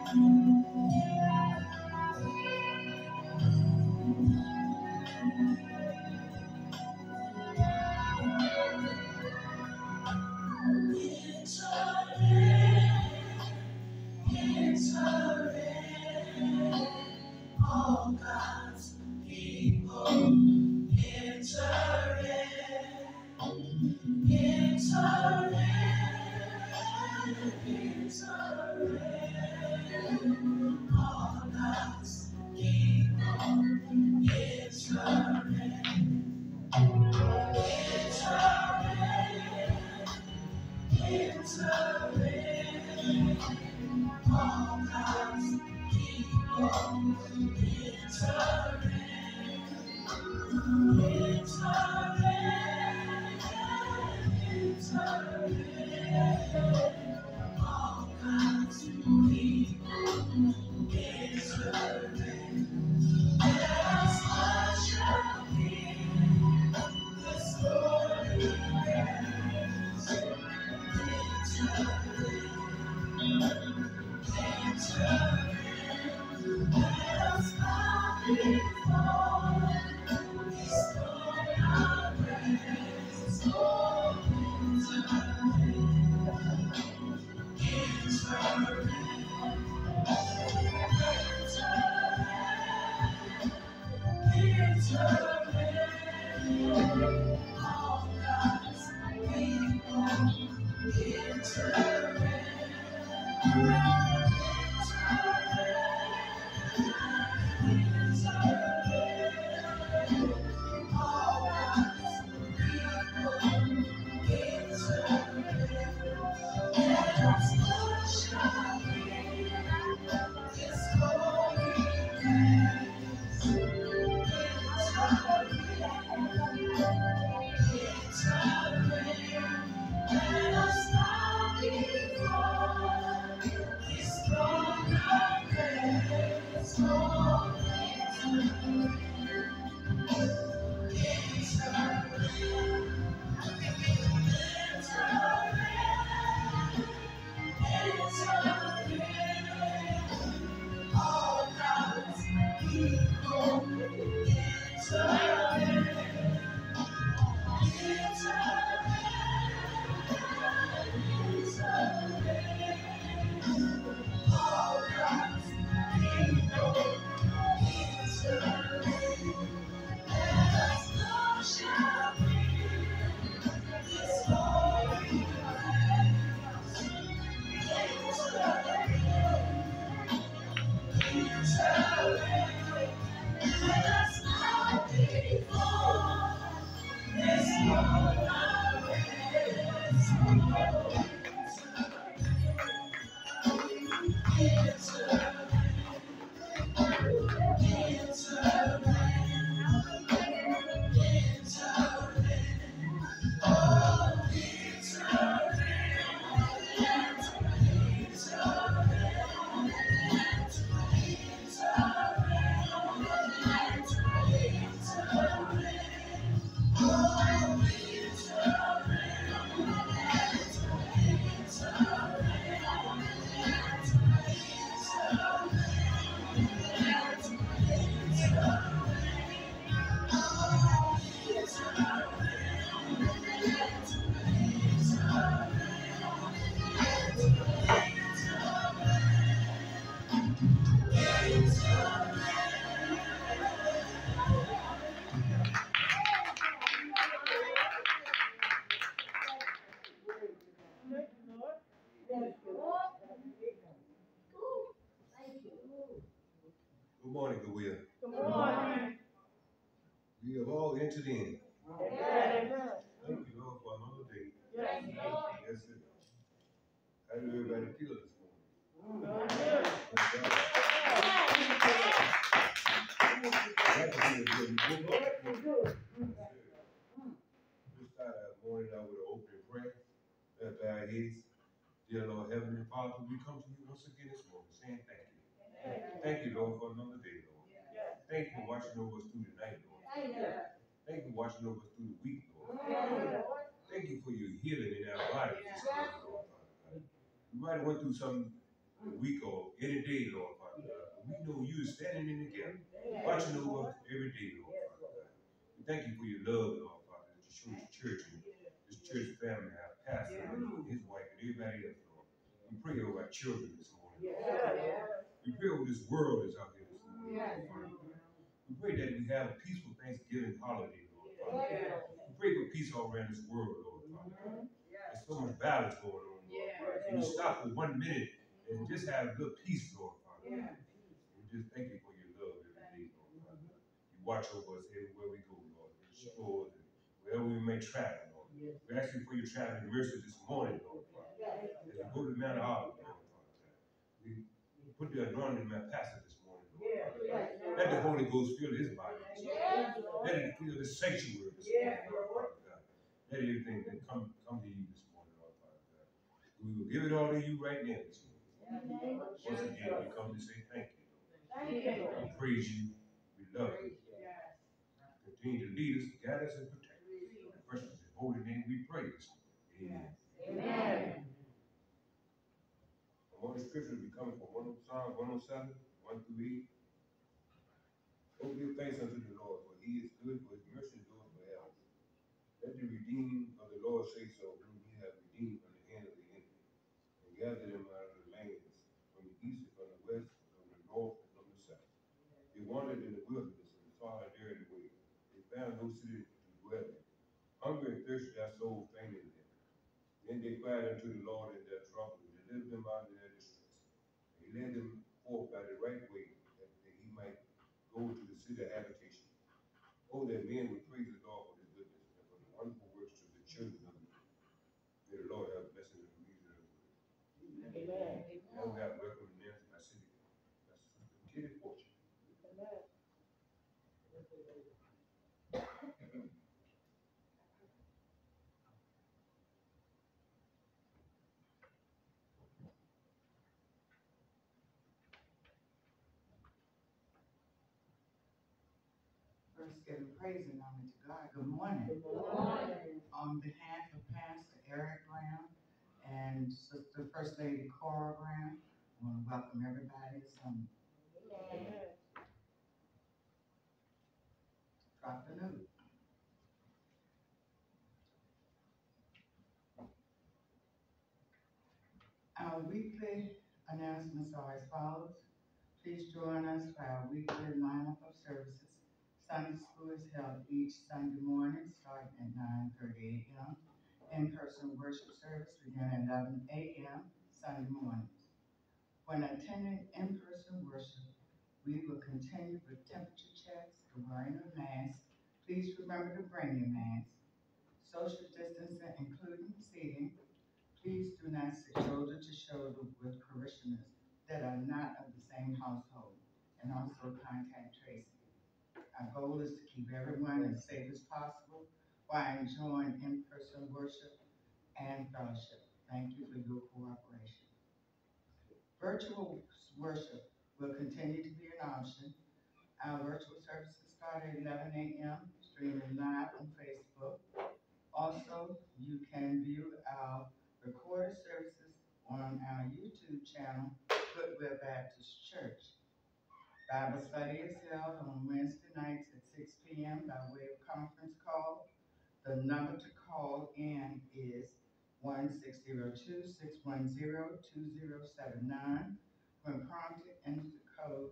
All God's people enter in, enter in. All God's people enter in. All God's people enter all God's people deserve. Let us worship Him, this glory let us bow before His throne of grace. Oh, all God's let us bow before His throne of grace. Oh, all God's people Good morning, good will. Good morning. We have all entered in. Yes. Thank you, Lord, for another day. Yes, Lord. Yes, sir. How do everybody feel this morning? Good. We'll start our morning out with an opening prayer. Let's bow our heads. Dear Lord, Heavenly Father, we come to you once again this morning saying thank you. Thank you, Lord, for another day, Lord. Thank you for watching over us through the night, Lord. Thank you for watching over us through the week, Lord. Thank you for your healing in our bodies this morning, Lord. We might have went through some the week or any day, Lord Father God. But we know you are standing in the gap, watching over us every day, Lord Father God. We thank you for your love, Lord Father, that you show this church and this church family, our pastor and his wife and everybody else, Lord. We pray over our children this morning, Lord Father God. We pray over this world that's out here this morning, Lord Father God. We pray that we have a peaceful Thanksgiving holiday, Lord Father God. We pray for peace all around this world, Lord Father God. There's so much violence going on, Lord Father. Can you stop for 1 minute and just have a little peace, Lord Father God? We just thank you for your love every day, Lord Father God. You watch over us everywhere we go, Lord, in the stores and wherever we may travel, Lord. We ask you for your traveling mercy this morning, Lord Father God. As we go to the Mount of Olives, Lord Father God. We put the anointing in my pastor this morning, Lord Father God. Let the Holy Ghost fill his body this morning. Let it fill the sanctuary this morning, Lord Father God. Let everything that come to you this morning, Lord Father God. We will give it all to you right now this morning. Once again, we come to say thank you, Lord. We praise you. We love you. Continue to lead us, guide us, and protect us. In the precious and holy name we pray this morning. Amen. The morning scripture will be coming from Psalm 107, 1 through 8. Oh, give thanks unto the Lord, for he is good, for his mercy endures forever. Let the redeemed of the Lord say so, whom he hath redeemed from the hand of the enemy, and gather them out of the lands, from the east and from the west, and from the north and from the south. They wandered in the wilderness, and found there the way. They found no city to dwell in. Hunger and thirst their soul fainted in them. Then they cried unto the Lord in their trouble, and delivered them out of their distress. He led them forth by the right way, that he might go to the city of habitation. Oh, that men would praise the Lord for his goodness, and for the wonderful works of the children of men. May the Lord have blessing and reason of the word. Amen. Now we have welcome the men to my city. That's Sister Kitty Fortune. First, giving praise and honor to God. Good morning. Good morning. On behalf of Pastor Eric Graham and Sister First Lady Cora Graham, I want to welcome everybody to some drop the note. Our weekly announcements are as follows. Please join us for our weekly lineup of services. Sunday school is held each Sunday morning starting at 9:30 a.m. In-person worship service begin at 11 a.m. Sunday mornings. When attending in-person worship, we will continue with temperature checks and wearing of masks. Please remember to bring your mask. Social distancing, including seating. Please do not sit shoulder to shoulder with parishioners that are not of the same household, and also contact tracing. Our goal is to keep everyone as safe as possible while enjoying in-person worship and fellowship. Thank you for your cooperation. Virtual worship will continue to be an option. Our virtual services start at 11 a.m., streaming live on Facebook. Also, you can view our recorded services on our YouTube channel, Goodwill Baptist Church. Bible study is held on Wednesday nights at 6 p.m. by way of conference call. The number to call in is 1-602-610-2079. When prompted, enter the code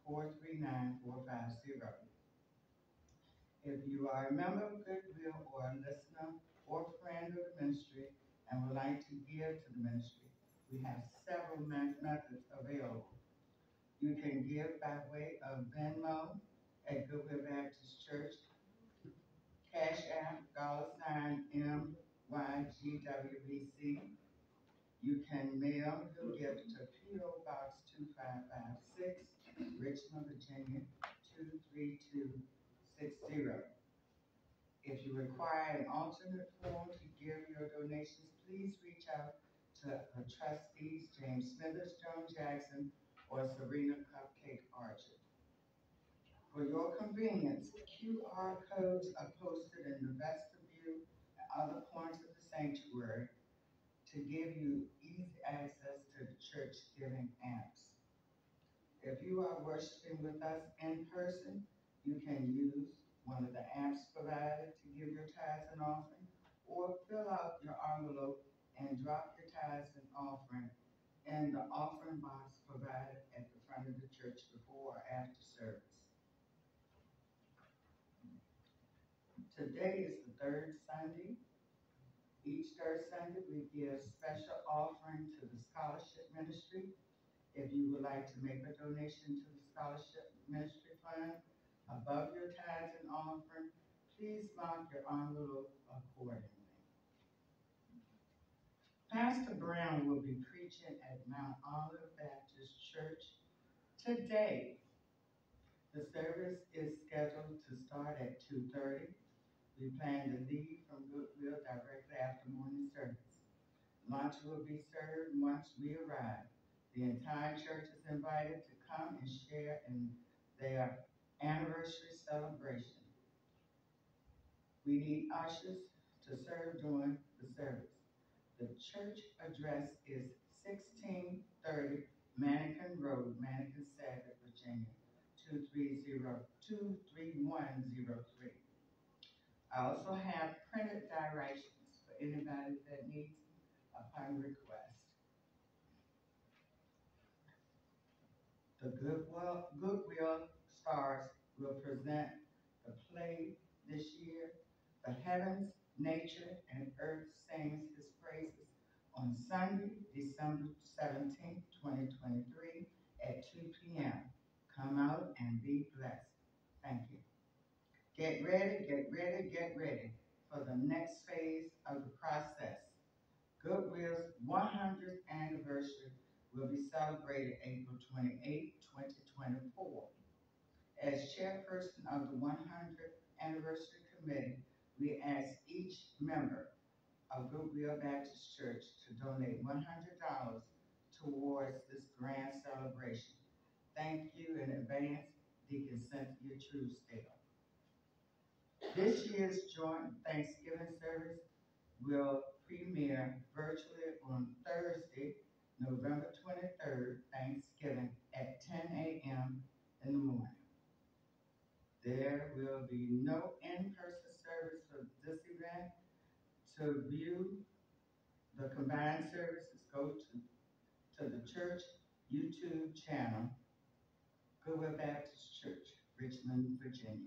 439450. If you are a member of Goodwill or a listener or friend of the ministry and would like to give to the ministry, we have several methods available. You can give by way of Venmo at Goodwill Baptist Church, Cash App, $MYGWBC. You can mail your gift to P.O. Box 2556, Richmond, Virginia 23260. If you require an alternate form to give your donations, please reach out to the trustees, James Smithers, Joan Jackson, or Serena Cupcake Archer. For your convenience, QR codes are posted in the vestibule and other points of the sanctuary. to give you easy access to the church giving apps. If you are worshiping with us in person, you can use one of the apps provided to give your tithes and offering, or fill out your envelope and drop your tithes and offering in the offering box provided at the front of the church before or after service. Today is the third Sunday. Each third Sunday, we give special offering to the scholarship ministry. If you would like to make a donation to the scholarship ministry fund above your tithes and offering, please mark your envelope accordingly. Pastor Brown will be preaching at Mount Olive Baptist Church today. The service is scheduled to start at 2:30. We plan to leave from Goodwill directly after morning service. Lunch will be served once we arrive. The entire church is invited to come and share in their anniversary celebration. We need ushers to serve during the service. The church address is 1630 Mannequin Road, Mannequin, Savage, Virginia, 23103. I also have printed directions for anybody that needs upon request. The Goodwill Stars will present the play this year. The heavens, nature, and earth sings his praises on Sunday, December 17th, 2023 at 2 p.m. Come out and be blessed. Thank you. Get ready, get ready, get ready for the next phase of the process. Goodwill's 100th anniversary will be celebrated April 28, 2024. As chairperson of the 100th Anniversary Committee, we ask each member of Goodwill Baptist Church to donate $100 towards this grand celebration. Thank you in advance, Deacon Cynthia Truesdale. This year's joint Thanksgiving service will premiere virtually on Thursday, November 23rd, Thanksgiving, at 10 a.m. in the morning. There will be no in-person service for this event. To view the combined services, go to the church YouTube channel, Goodwill Baptist Church, Richmond, Virginia.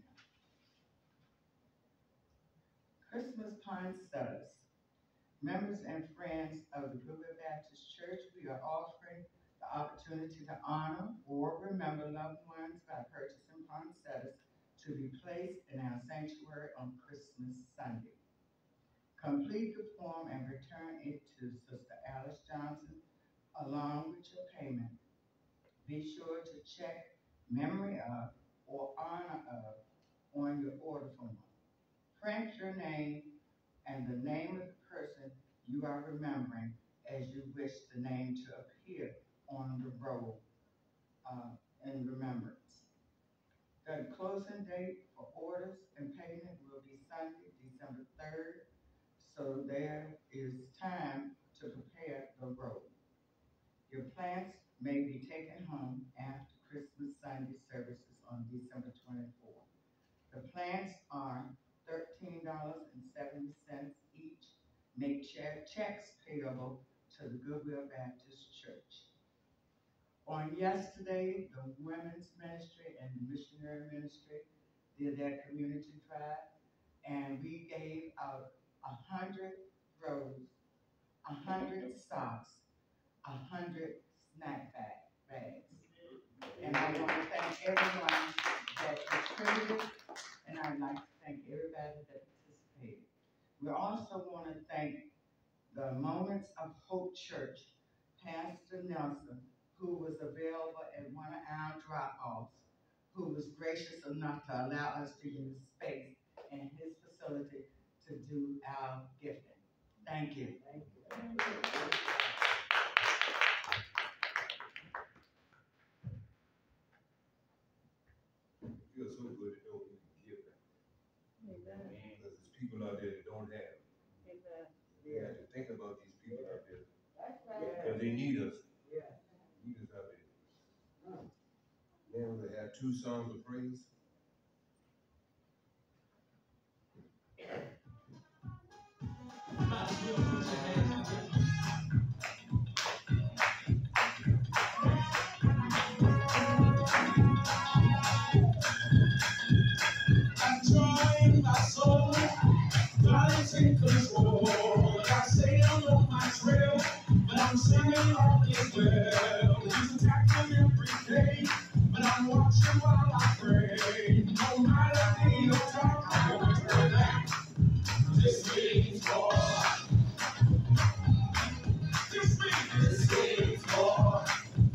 Christmas poinsettias. Members and friends of the Goodwill Baptist Church, we are offering the opportunity to honor or remember loved ones by purchasing poinsettias to be placed in our sanctuary on Christmas Sunday. Complete the form and return it to Sister Alice Johnson along with your payment. Be sure to check memory of or honor of on your order form. Print your name and the name of the person you are remembering as you wish the name to appear on the roll in remembrance. The closing date for orders and payment will be Sunday, December 3rd, so there is time to prepare the roll. Your plants may be taken home after Christmas Sunday services on December 24th. The plants are $13.70 each. Make checks payable to the Goodwill Baptist Church. On yesterday, the women's ministry and the missionary ministry did their community drive, and we gave out 100 rows, 100 socks, 100 snack bags. And I want to thank everyone that contributed, and I'd like to thank everybody that participated. We also want to thank the Moments of Hope Church, Pastor Nelson, who was available at one of our drop-offs, who was gracious enough to allow us to use space in his facility to do our gifting. Thank you. Thank you. Thank you. It feels so good to know we can give that. Amen. Because there's people out there that don't have. Amen. We have to think about these people out there 2 songs of praise. Might as well put your hands together. I'm trying my soul, God is in control. I say I'm on my trail, but I'm singing all is well. He's attacking every day, but I'm watching while I pray. No matter the attack, I won't turn back. This means war. This means war.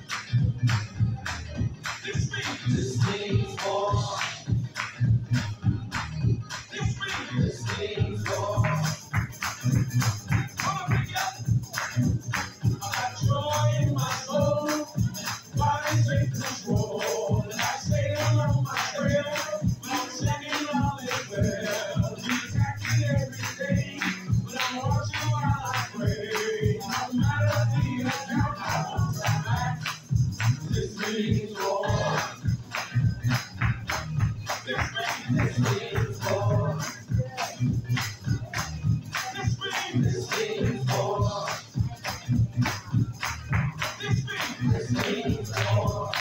This means war. This means war. Come on, pick it up. I got joy in my soul. God is in control. And I say I'm on my trail, but I'm singing all is well. He's attacking every day, but I'm watching while I pray. No matter the attack, I won't turn back. This means war. This means war. This means war. This means war.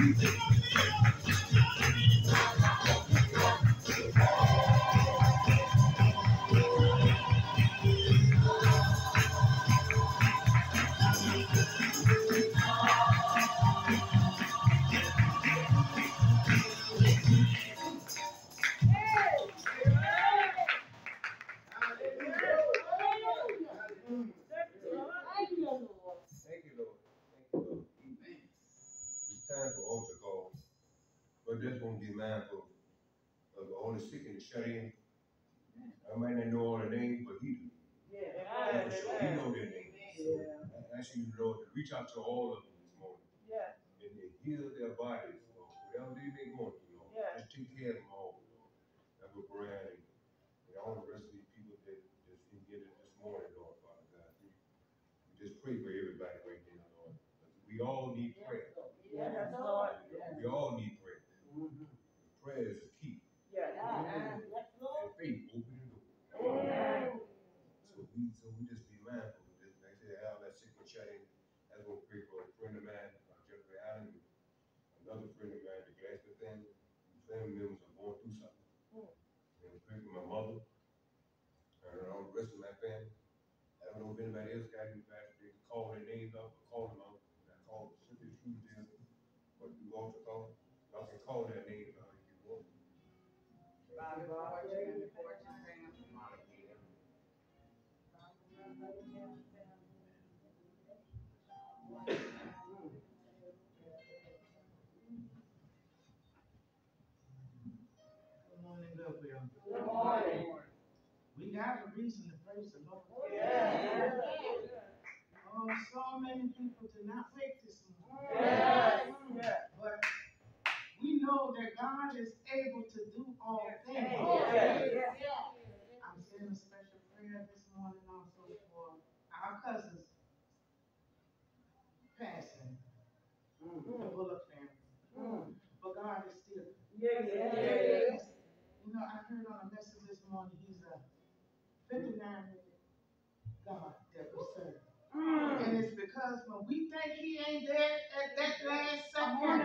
It's time for altar call, but just want to be mindful of all the sick and the shut in. I might not know all the names, but he do. So he know their names. So I ask you, Lord, to reach out to all of them this morning and to heal their bodies, Lord, whatever they may go through, Lord. Just take care of them all, Lord. That's what Brian and all the rest of these people that just didn't get it this morning, Lord, Father God. We just pray for everybody right now, Lord. We all need prayer. We all need prayer. Prayer is the key. And faith open the door. So we just be mindful of this. Like I said, how that sick and shut in. That's gonna pray for a friend of mine, Jeffrey Allen, another friend of mine, the Glasgow family. Family members are going through something. And pray for my mother and all the rest of my family. I don't know if anybody else got anybody they can call their names out or call them out. I call Cynthia Truesdale, but you also call. Y'all can call their names out if you want. Bobby Fortune and the Fortune family. Good morning, Goodwill. Good morning. We got a reason to praise the Lord. Yes. Oh, so many people did not wake this morning. Yes. But we know that God is able to do all things. Yes. I'm saying a special prayer this morning also for our cousins passing, the Bullock family. But God is still. Yes. You know, I heard on a message this morning, he's a 59-minute God that we serve. And it's because when we think he ain't there at that last second,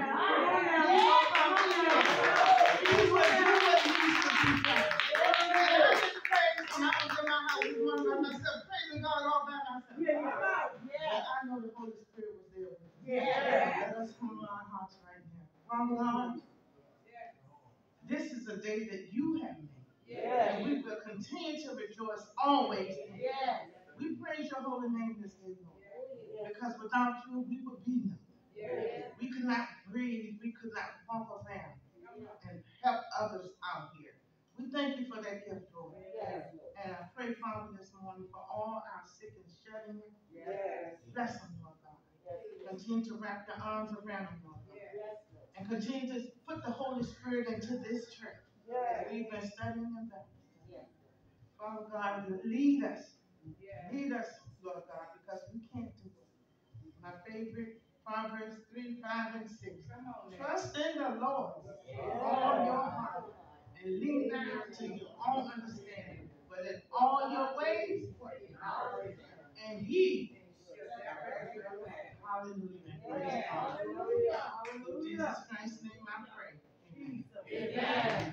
he will do what needs to be done. And I just praise when I was in my house this morning by myself, praising God all by myself. But I know the Holy Spirit was there with me. Let us humble our hearts right now. Father God, this is a day that you have made. And we will continue to rejoice always in it. We praise your holy name this day, Lord. Because without you, we would be nothing. We could not breathe. We could not walk around and help others out here. We thank you for that gift, Lord. And I pray, Father, this morning for all our sick and shut in. Bless them, Lord God. Continue to wrap your arms around them, Lord God. And continue to put the Holy Spirit into this church. As we've been studying about. Father God, lead us. Lead us, Lord God, because we can't do it. My favorite, Proverbs 3, 5, and 6. Trust in the Lord with all your heart and lean not to your own understanding, but in all your ways, and he hallelujah. Praise God. In Jesus Christ's name I pray. Amen.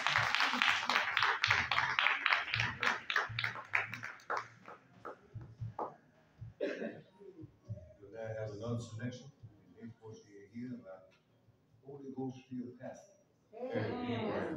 We'll now have another selection. The next portion here about Holy Ghost filled pastor. Amen.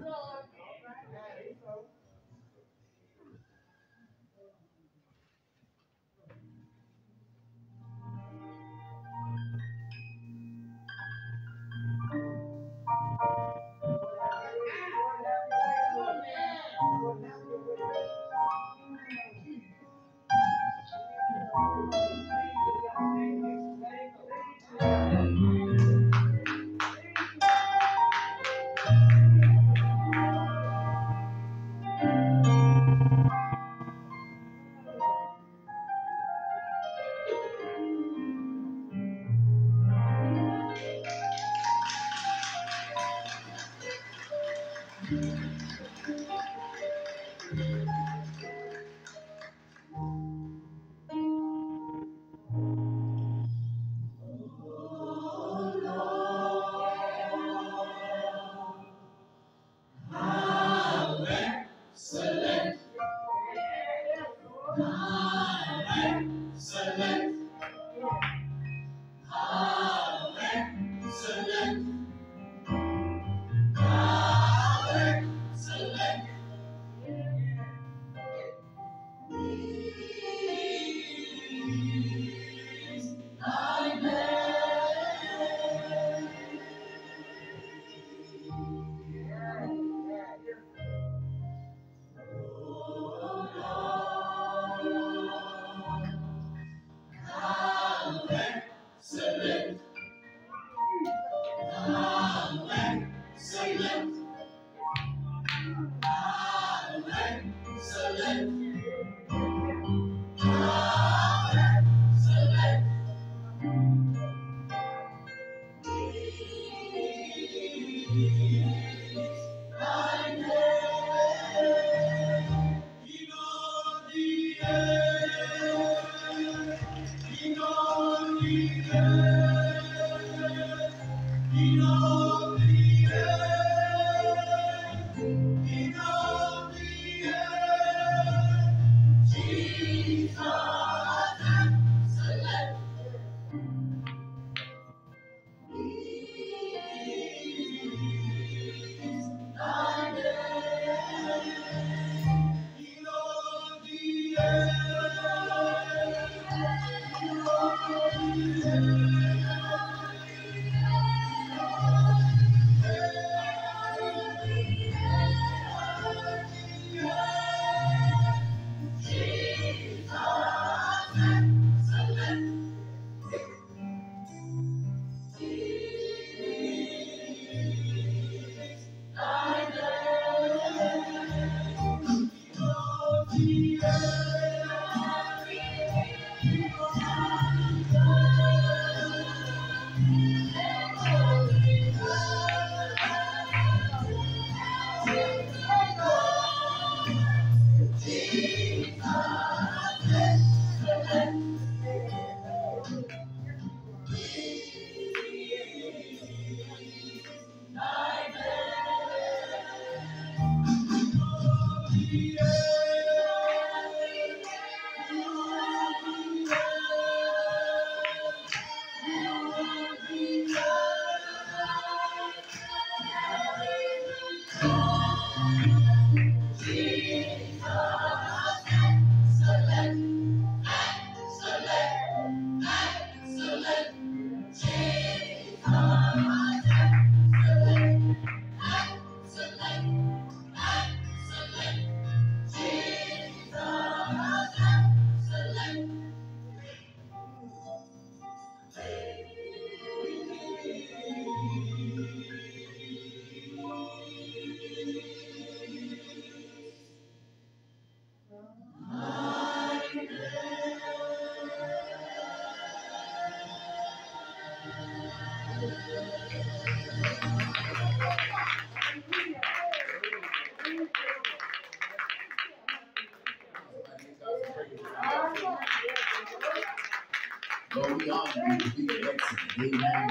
Lord, we honor you for being excellent. Amen.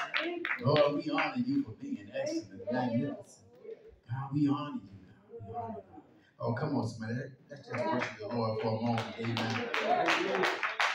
Lord, we honor you for being excellent, magnificent. God, we honor you. God, we honor you. Oh, come on, somebody. Let's just worship the Lord for a moment. Amen.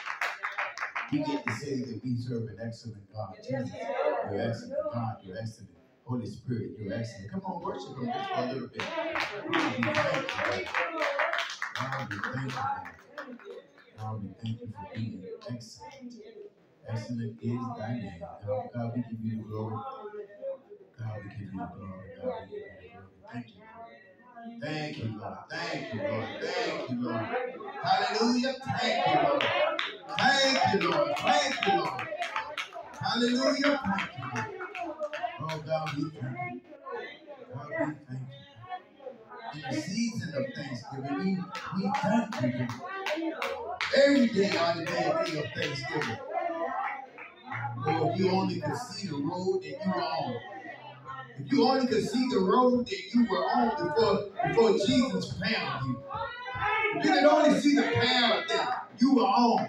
We get to say that we serve an excellent God. Jesus, you're excellent. God, you're excellent. Holy Spirit, you're excellent. Come on, worship him just for a little bit. God, we thank you. God, we thank you. God, we thank you for being excellent. Excellent is thy name. God, we give you the glory. God, we give you the glory. God, we give you the glory. Thank you. Thank you, Lord. Thank you, Lord. Thank you, Lord. Hallelujah. Thank you, Lord. Thank you, Lord. Thank you, Lord. Hallelujah. Thank you, Lord. Oh, God, we thank you. God, we thank you. In the season of Thanksgiving, we thank you. Every day ought to be a day of Thanksgiving. Lord, if you only could see the road that you were on. If you only could see the road that you were on before Jesus found you. If you could only see the path that you were on,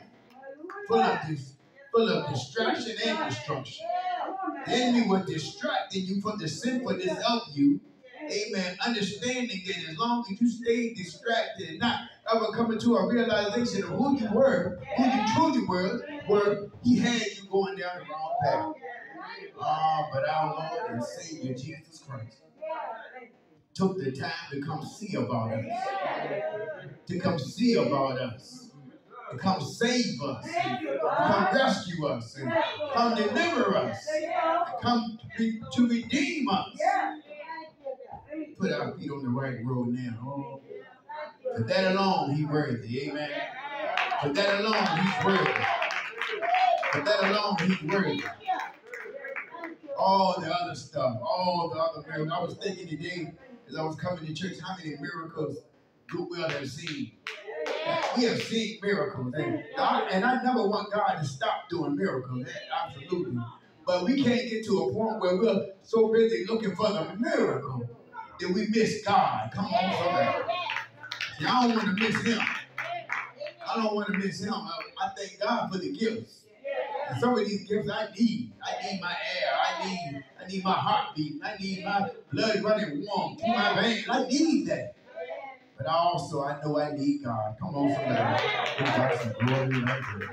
full of distraction and destruction. The enemy was distracting you from the sinfulness of you. Amen. Understanding that as long as you stayed distracted and not ever coming to a realization of who you were, who you where he had you going down the wrong path. But our Lord and Savior Jesus Christ took the time to come see about us, to come see about us, to come save us, to come rescue us, and come deliver us, to come to redeem us. Put our feet on the right road now. For that alone, He's worthy. Amen. For that alone, He's worthy. For that alone, He's worthy. All the other stuff, all the other miracles. I was thinking today, as I was coming to church, how many miracles Goodwill have seen. We have seen miracles. And I never want God to stop doing miracles. Absolutely. But we can't get to a point where we're so busy looking for the miracle that we miss God. Come on, somebody. See, I don't want to miss Him. I don't want to miss Him. I thank God for the gifts. And some of these gifts I need. I need my air. I need my heartbeat. I need my blood running warm through my veins. I need that. But I know I need God. Come on, somebody. Give God some glory right here.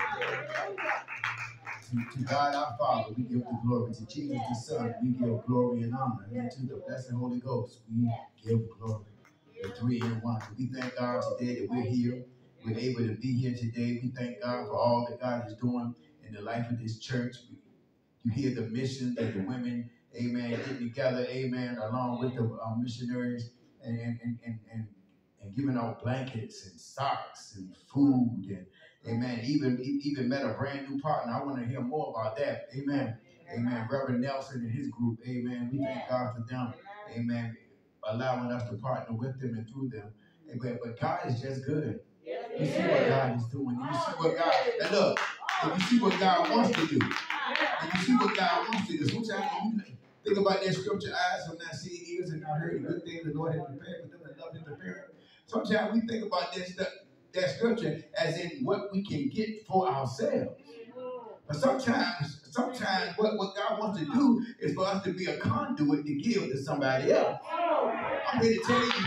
To God our Father, we give the glory. To Jesus the Son, we give glory and honor. And to the blessed Holy Ghost, we give glory. The three in one. We thank God today that we're here. We're able to be here today. We thank God for all that God is doing in the life of this church. You hear the mission that the women, amen, get together, amen, along with the missionaries and giving out blankets and socks and food and, amen, even met a brand new partner. I want to hear more about that. Amen. Amen. Reverend Nelson and his group, amen. We thank God for them, amen, allowing us to partner with them and through them. Amen. But God is just good. You see what God is doing. You see what God, and look, and you see what God wants to do. And you see what God wants to do. Sometimes when you think about that scripture, eyes have not seen, ears have not heard the good things the Lord has prepared for them that love Him to prepare. Sometimes we think about that scripture as in what we can get for ourselves. But sometimes what God wants to do is for us to be a conduit to give to somebody else. I'm here to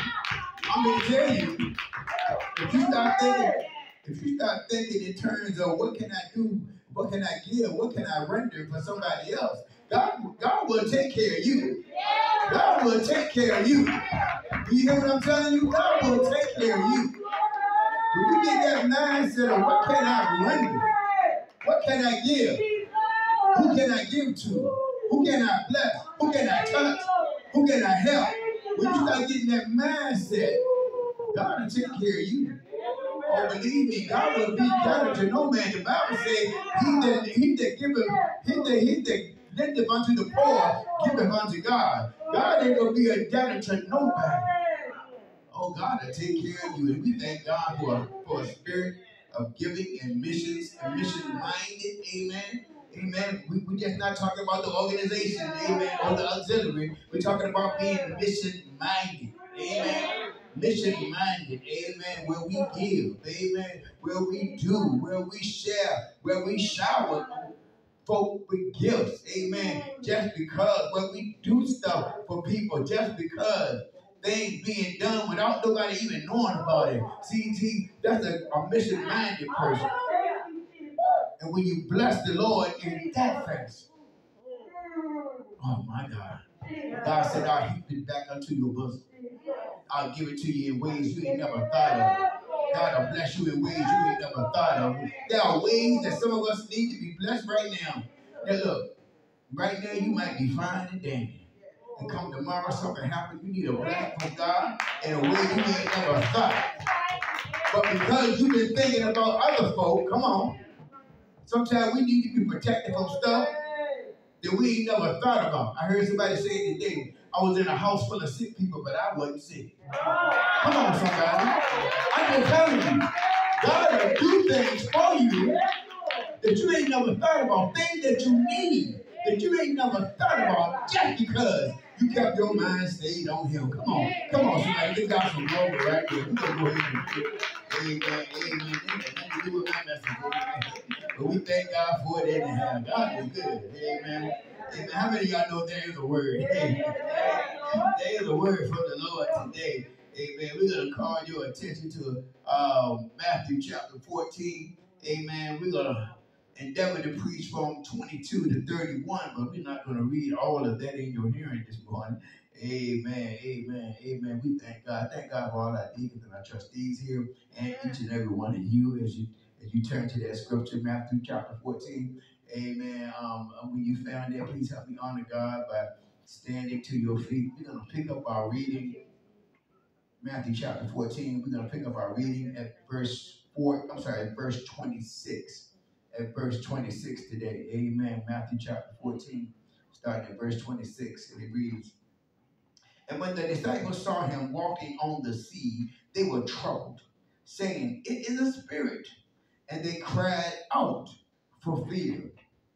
tell you, if you start thinking in terms of what can I do, what can I give, what can I render for somebody else, God will take care of you. God will take care of you. Do you hear what I'm telling you? God will take care of you. When you get that mindset of what can I render, what can I give, who can I give to, who can I bless, who can I touch, who can I help, when you start getting that mindset, God will take care of you. Oh, believe me, God will be debtor to no man. The Bible says, he that lendeth unto the poor, giveth unto God. God ain't going to be a debtor to nobody. Oh, God will take care of you. And we thank God for a spirit of giving and missions and mission-minded. Amen. Amen. We're just not talking about the organization, amen, or the auxiliary. We're talking about being mission-minded. Amen. Mission-minded, amen, where we give, amen, where we do, where we share, where we shower folk with gifts, amen, just because when we do stuff for people, just because things being done without nobody even knowing about it. See, that's a mission-minded person. And when you bless the Lord in that fashion, oh my God, God said, I'll heap it back unto your bosom. I'll give it to you in ways you ain't never thought of. God will bless you in ways you ain't never thought of. There are ways that some of us need to be blessed right now. Now look, right now you might be fine and dandy. And come tomorrow, something happens, you need a blessing from God in a way you ain't never thought. But because you've been thinking about other folk, come on, sometimes we need to be protected from stuff that we ain't never thought about. I heard somebody say today, I was in a house full of sick people, but I wasn't sick. Come on, somebody. I'm just telling you, God will do things for you that you ain't never thought about, things that you need that you ain't never thought about just because you kept your mind stayed on Him. Come on, somebody. Give God some glory right there. We're going to go ahead and do it. Amen. Nothing to do with my message. Amen. But we thank God for it anyhow. God is good. Amen. Amen. How many of y'all know there is a word? Amen. There is a word from the Lord today. Amen. We're going to call your attention to Matthew chapter 14. Amen. We're going to endeavor to preach from 22 to 31, but we're not going to read all of that in your hearing this morning. Amen, amen, amen. We thank God. Thank God for all our deacons and our trustees here, and each and every one of you as you turn to that scripture, Matthew chapter 14. Amen. When you found that, please help me honor God by standing to your feet. We're going to pick up our reading. Matthew chapter 14. We're going to pick up our reading at verse 26. At verse 26 today. Amen. Matthew chapter 14, starting at verse 26. And it reads, "And when the disciples saw him walking on the sea, they were troubled, saying, 'It is a spirit.' And they cried out for fear.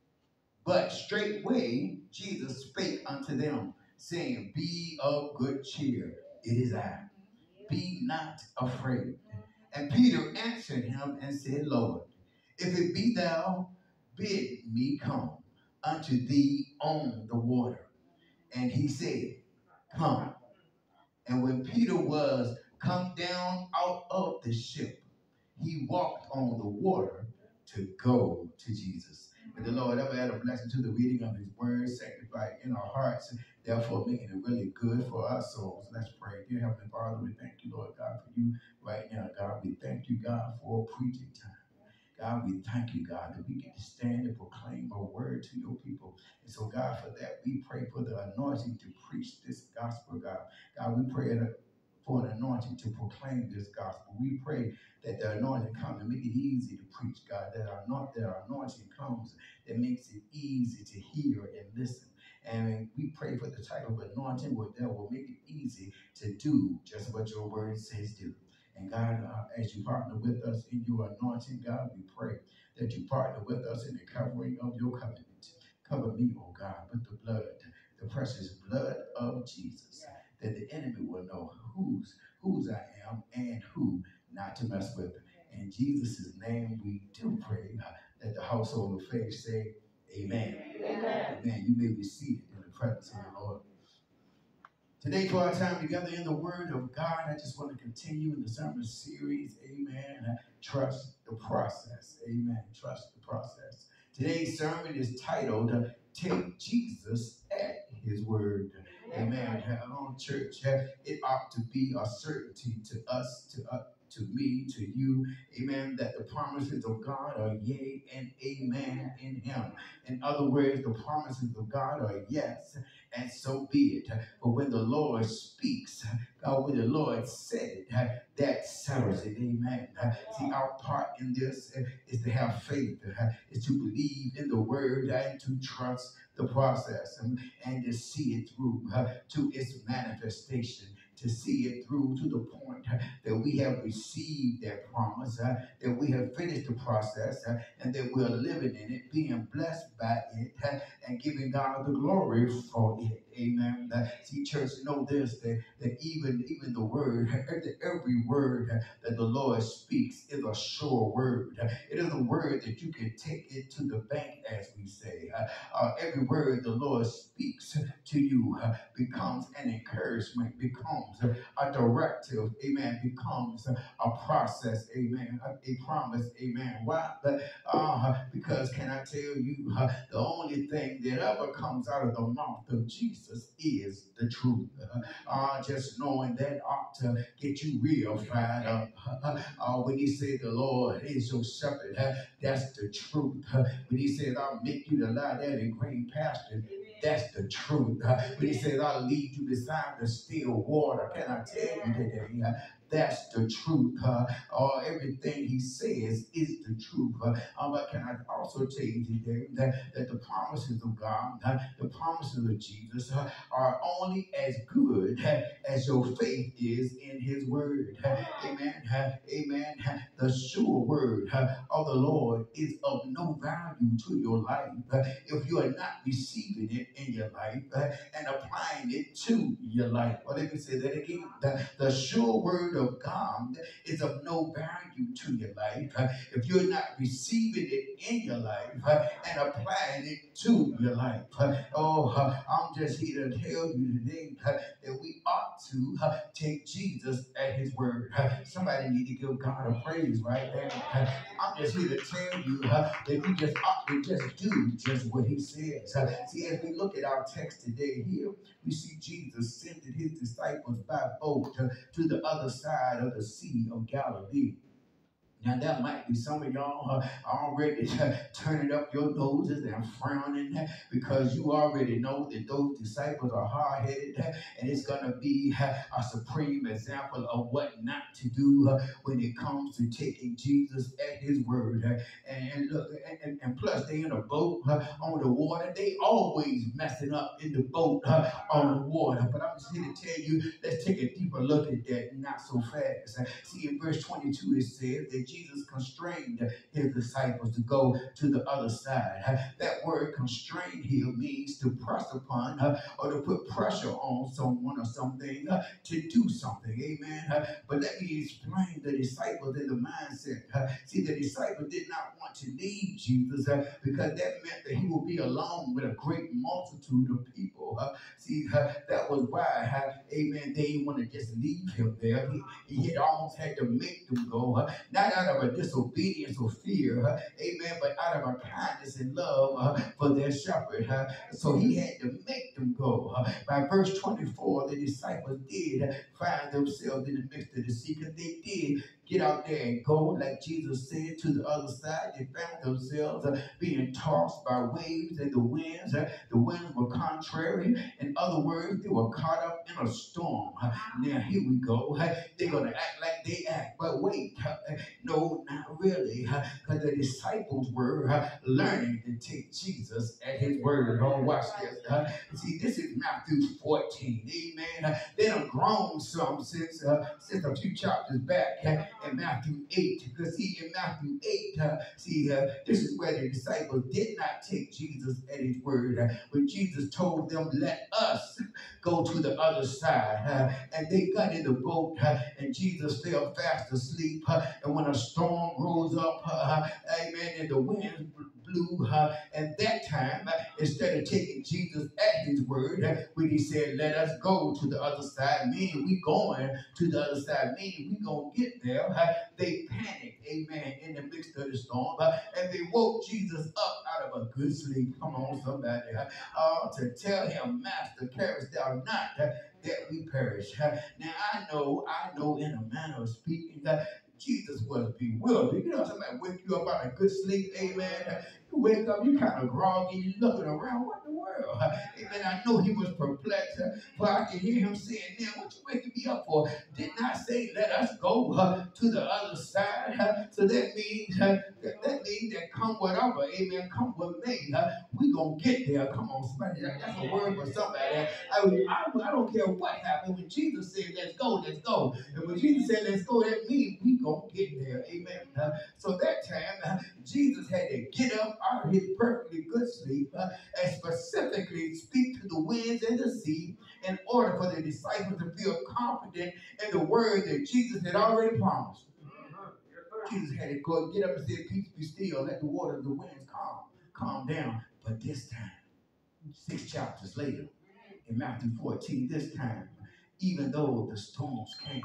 But straightway Jesus spake unto them, saying, 'Be of good cheer, it is I. Be not afraid.' And Peter answered him and said, 'Lord, if it be thou, bid me come unto thee on the water.' And he said, 'Come.' And when Peter was come down out of the ship, he walked on the water to go to Jesus." May the Lord ever add a blessing to the reading of his word, sanctified in our hearts, therefore making it really good for our souls. Let's pray. Dear Heavenly Father, we thank you, Lord God, for you right now, God. We thank you, God, for preaching time. God, we thank you, God, that we get to stand and proclaim a word to your people. And so, God, for that, we pray for the anointing to preach this gospel, God. God, we pray for an anointing to proclaim this gospel. We pray that the anointing comes to make it easy to preach, God, that our anointing comes that makes it easy to hear and listen. And we pray for the type of anointing that will make it easy to do just what your word says do. And God, as you partner with us in your anointing, God, we pray that you partner with us in the covering of your covenant. Cover me, oh God, with the blood, the precious blood of Jesus, that the enemy will know whose I am and who not to mess with. In Jesus' name we do pray. Let the household of faith say, amen. Amen. Amen. You may be seated in the presence of the Lord. Today, for our time together in the Word of God, I just want to continue in the sermon series. Amen. Trust the process. Amen. Trust the process. Today's sermon is titled, "Take Jesus at His Word." Amen. On church, it ought to be a certainty to us, to me, to you, amen, that the promises of God are yea and amen in Him. In other words, the promises of God are yes, and so be it. But when the Lord speaks, when the Lord said it, that settles it. Amen. See, our part in this is to have faith, is to believe in the word and to trust the process and to see it through to its manifestation, to see it through to the point that we have received that promise, that we have finished the process, and that we're living in it, being blessed by it, and giving God the glory for it. Amen. See, church, know this, that even the word, every word that the Lord speaks is a sure word. It is a word that you can take it to the bank, as we say. Every word the Lord speaks to you becomes an encouragement, becomes a directive, amen, becomes a process, amen, a promise, amen. Why? Because can I tell you, the only thing that ever comes out of the mouth of Jesus is the truth. Just knowing that ought to get you real fired up. When he said the Lord is your shepherd, that's the truth. When he said I'll make you to lie down in green pastures, that's the truth. When he says I'll lead you beside the still water, can I tell you today, that's the truth. Everything he says is the truth. But can I also tell you today that the promises of God, the promises of Jesus are only as good as your faith is in his word. Amen. Amen. The sure word of the Lord is of no value to your life if you are not receiving it in your life and applying it to your life. Well, let me say that again. The sure word word of God is of no value to your life, if you're not receiving it in your life and applying it to your life. I'm just here to tell you today that we ought to take Jesus at his word. Somebody need to give God a praise right there. I'm just here to tell you that you just ought to just do just what he says. See, as we look at our text today here, we see Jesus sending his disciples by boat to the other side of the Sea of Galilee. Now that might be some of y'all already turning up your noses and frowning because you already know that those disciples are hard-headed and it's going to be a supreme example of what not to do when it comes to taking Jesus at his word. And look, and plus they in a boat on the water. They always messing up in the boat on the water. But I'm just here to tell you, let's take a deeper look at that not so fast. See, in verse 22 it says that Jesus constrained his disciples to go to the other side. That word constrain here means to press upon or to put pressure on someone or something to do something. Amen. But let me explain the disciples in the mindset. See, the disciples did not want to leave Jesus because that meant that he would be alone with a great multitude of people. See, that was why, amen, they didn't want to just leave him there. He had almost had to make them go, not out of a disobedience or fear, amen, but out of a kindness and love for their shepherd. So he had to make them go. By verse 24, the disciples did find themselves in the midst of the sea, because they did get out there and go, like Jesus said, to the other side. They found themselves being tossed by waves and the winds. The winds were contrary. In other words, they were caught up in a storm. Now, here we go. They're going to act like they act. But wait, no, not really. Because the disciples were learning to take Jesus at his word. Oh, watch this. See, this is Matthew 14. Amen. They done grown some since a few chapters back in Matthew 8. Because see, in Matthew 8, this is where the disciples did not take Jesus at his word. When Jesus told them, let us go to the other side. And they got in the boat, and Jesus fell fast asleep. And when a storm rose up, amen, and the wind blew, and that time, instead of taking Jesus at his word, when he said, let us go to the other side, meaning we going to the other side, meaning we gonna get there, they panicked, amen, in the midst of the storm, and they woke Jesus up out of a good sleep. Come on, somebody, to tell him, Master, carest thou not that we perish. Now I know in a manner of speaking that Jesus was bewildered. You know, somebody wake you up out of good sleep, amen. You wake up, you kind of groggy, you looking around, what in the world? Amen. I know he was perplexed, but I can hear him saying, now, what you waking me up for? Did not say, let us go to the other side. So that means that come whatever, amen, come what may, we gonna get there. Come on, somebody, that's a word for somebody. I don't care what happened. When Jesus said, let's go, let's go. And when Jesus said, let's go, that means we gonna get there. Amen. So that time, Jesus had to get up out of his perfectly good sleep and specifically speak to the winds and the sea in order for the disciples to feel confident in the word that Jesus had already promised. Jesus had to go get up and say, peace be still, let the waters, the winds calm down. But this time, 6 chapters later, in Matthew 14, this time, even though the storms came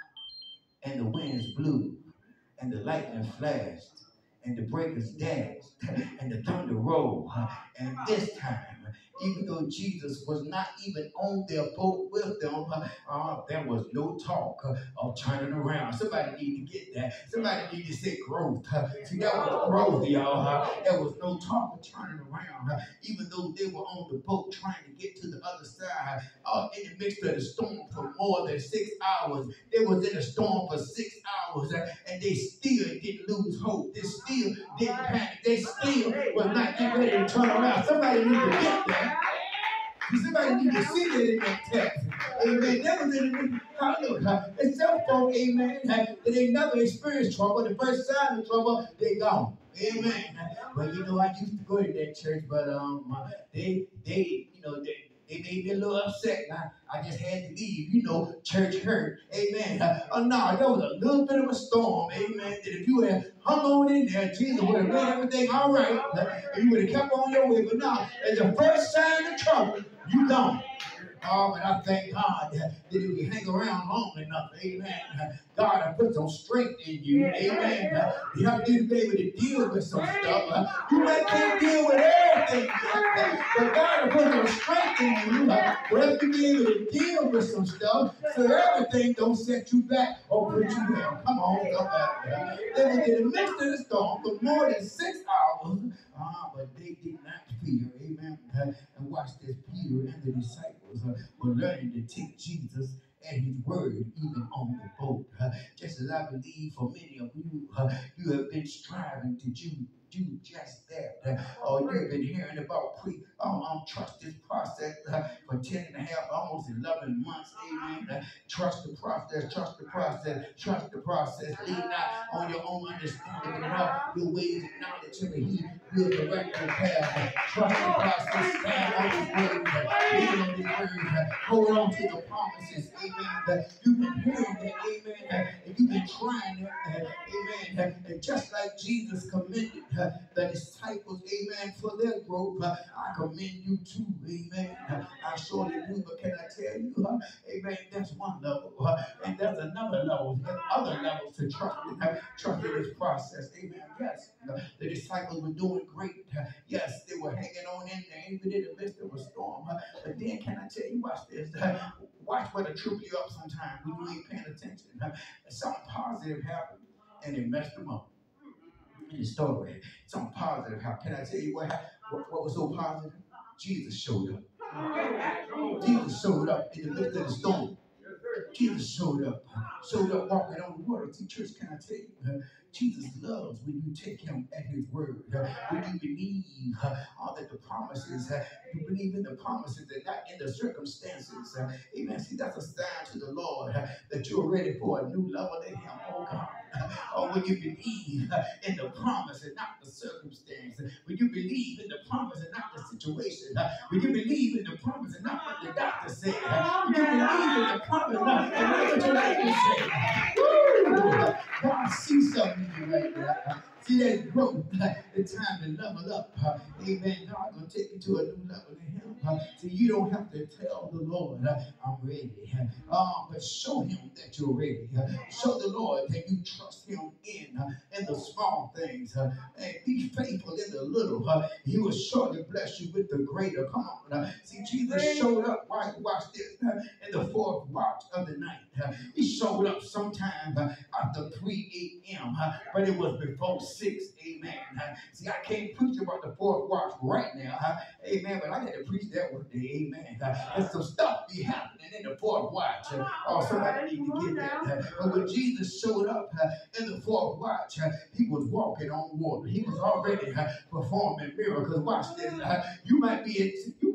and the winds blew and the lightning flashed and the breakers dashed and the thunder rolled, and this time, even though Jesus was not even on their boat with them, there was no talk of turning around. Somebody need to get that. Somebody need to say growth. See, that was growth, y'all. There was no talk of turning around. Even though they were on the boat trying to get to the other side, in the midst of the storm for more than 6 hours. They was in a storm for 6 hours, and they still didn't lose hope. They still didn't panic. They still was not getting ready to turn around. Somebody need to get that. Somebody need to see that in that text. Amen. That was in the hallelujah. And some folk, amen, that they never experienced trouble. The first sign of trouble, they gone. Amen. Well, you know, I used to go to that church, but they They made me a little upset. I just had to leave. You know, church hurt. Amen. No, there was a little bit of a storm. Amen. That if you had hung on in there, Jesus would have made everything all right. And you would have kept on your way. But now, at the first sign of trouble, you gone. Oh, but I thank God that if you hang around long enough, amen, God has put some strength in you, amen. You have to be able to deal with some stuff. You might can't deal with everything, but God has put some strength in you. You have to be able to deal with some stuff so everything don't set you back or put you down. Come on, somebody. They were in the midst of the storm for more than 6 hours, but they did not fear, amen. And watch this, Peter and the disciples were learning to take Jesus at his word, even on the boat. Just as I believe for many of you, you have been striving to do just that. You've been hearing about trust this process for 10 and a half, almost 11 months. Amen. Trust the process, trust the process, trust the process. Lean not on your own understanding, but in all your ways acknowledge him, and he will direct your path. Trust the process, stand on his word, lean on his word, hold on to the promises. Amen. You've been hearing that, amen, and you've been trying that, amen. And just like Jesus commended the disciples, amen, for their growth, I commend you too, amen. I surely do, but can I tell you, amen, that's one level, and there's another level, there's other levels to trust in this process, amen. Yes, the disciples were doing great. Yes, they were hanging on in there, even in the midst of a storm. But then, can I tell you, watch this, watch what'll trip you up sometime when you ain't paying attention. Something positive happened, and it messed them up. In the story, something positive happened. Can I tell you what was so positive? Jesus showed up. Jesus showed up in the midst of the storm. Jesus showed up walking on the water. See, church, can I tell you, Jesus loves when you take him at his word. When you believe all that the promises, you believe in the promises and not in the circumstances. Amen. See, that's a sign to the Lord that you're ready for a new level in him. Oh, God. Or when you believe in the promise and not the circumstance. When you believe in the promise and not the situation. When you believe in the promise and not what the doctor said. When you believe in the promise and not what your neighbor said. Woo! God sees something in you right now. See that growth, the time to level up. Amen. God gonna take you to a new level in him. See, you don't have to tell the Lord, I'm ready. But show him that you're ready. Show the Lord that you trust him in the small things. And be faithful in the little. He will surely bless you with the greater. Come on. See, Jesus showed up, watch this, in the fourth watch of the night. He showed up sometime after 3 a.m., but it was before 6. Amen. See, I can't preach about the fourth watch right now. Amen. But I got to preach that one day. Amen. And some stuff be happening in the fourth watch. Somebody need to get that. But when Jesus showed up in the fourth watch, he was walking on water. He was already performing miracles. Watch this. You might be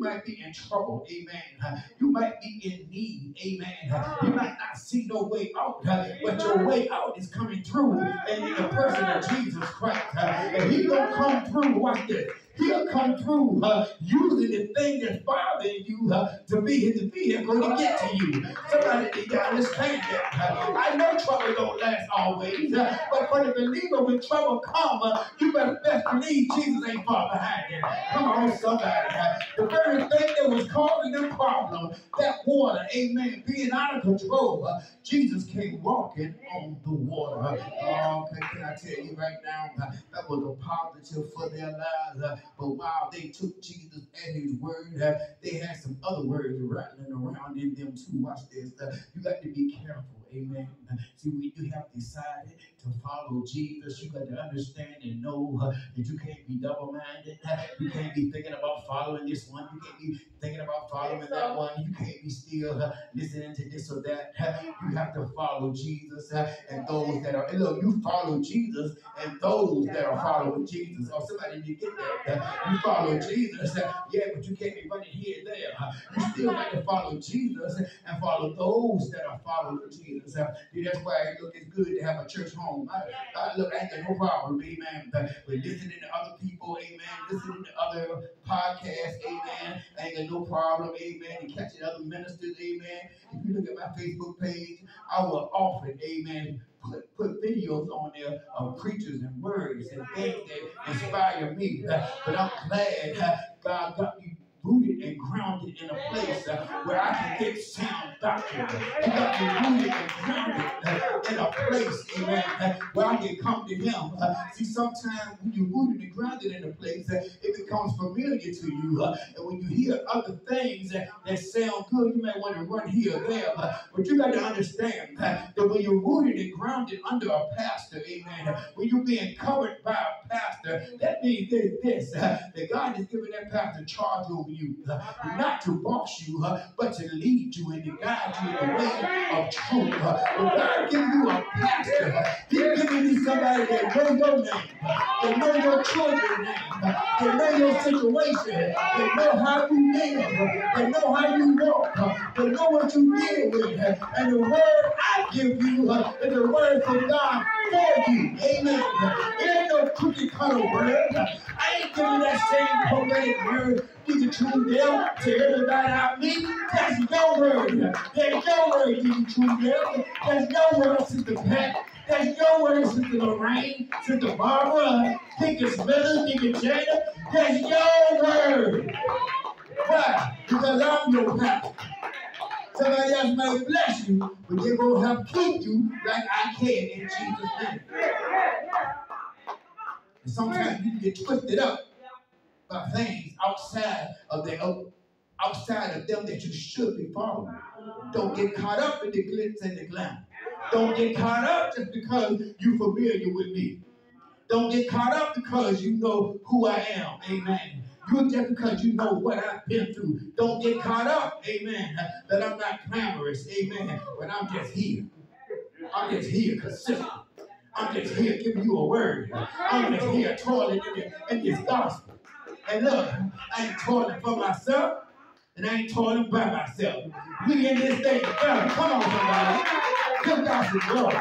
in trouble. Amen. You might be in need. Amen. You might not see no way out, but your way out is coming through in the person of Jesus Christ. And he's going to come through. Watch this. He'll come through using the thing that's bothering you to be his vehicle to get to you. Somebody need to understand that. I know trouble don't last always, but for the believer, when trouble comes, you better best believe Jesus ain't far behind you. Come on, somebody. The very thing that was causing the problem, that water, amen, being out of control, Jesus came walking on the water. Can I tell you right now, that was a positive for their lives. But while they took Jesus at his word, they had some other words rattling around in them too. Watch this. You got to be careful. Amen. See, when you have decided to follow Jesus, you got to understand and know that you can't be double-minded. You can't be thinking about following this one. You can't be thinking about following that one. You can't be still listening to this or that. You have to follow Jesus and those that are, and look, you follow Jesus and those that are following Jesus. Or somebody need to get that. You follow Jesus, yeah, but you can't be running here and there. You still got to follow Jesus and follow those that are following Jesus. That's why, look, it's good to have a church home home. Look, I ain't got no problem, amen. But listening to other people, amen. Listening to other podcasts, amen. I ain't got no problem, amen. And catching other ministers, amen. If you look at my Facebook page, I will often, amen, put videos on there of preachers and words and things that inspire me. But I'm glad God got me rooted and grounded in a place where I can get sound doctrine. He got me rooted and grounded in a place, amen, where I can come to him. See, sometimes when you're rooted and grounded in a place, it becomes familiar to you. And when you hear other things that sound good, you may want to run here or there. But you got to understand that when you're rooted and grounded under a pastor, amen, when you're being covered by a pastor, that means this, that God is giving that pastor charge over you, not to boss you, but to lead you and to guide you in the way of truth. When God gives you a pastor, he's giving you somebody that know your name, that know your children's name, that know your situation, that know how you live, that know how you walk, that know what you deal with. And the word I give you is the word from God for you. Amen. It ain't no cookie cutter word. I ain't giving that same prophetic word you can tune down to everybody I meet. That's your word. That's your word, you can tune down. That's your word, Sister Pat. That's your word, Sister Lorraine, Sister Barbara, Deacon Smithers, Deacon Jada. That's your word. Why? Because I'm your pastor. Somebody else may bless you, but they're going to help keep you like I can in Jesus' name. And sometimes you can get twisted up by things outside of them that you should be following. Don't get caught up in the glitz and the glamour. Don't get caught up just because you're familiar with me. Don't get caught up because you know who I am. Amen. You just because you know what I've been through. Don't get caught up, amen, that I'm not glamorous, amen, but I'm just here. I'm just here consistent. I'm just here giving you a word. I'm just here toiling in this gospel. And look, I ain't toiling for myself, and I ain't toiling by myself. We in this thing together. Come on, somebody. Give God some glory.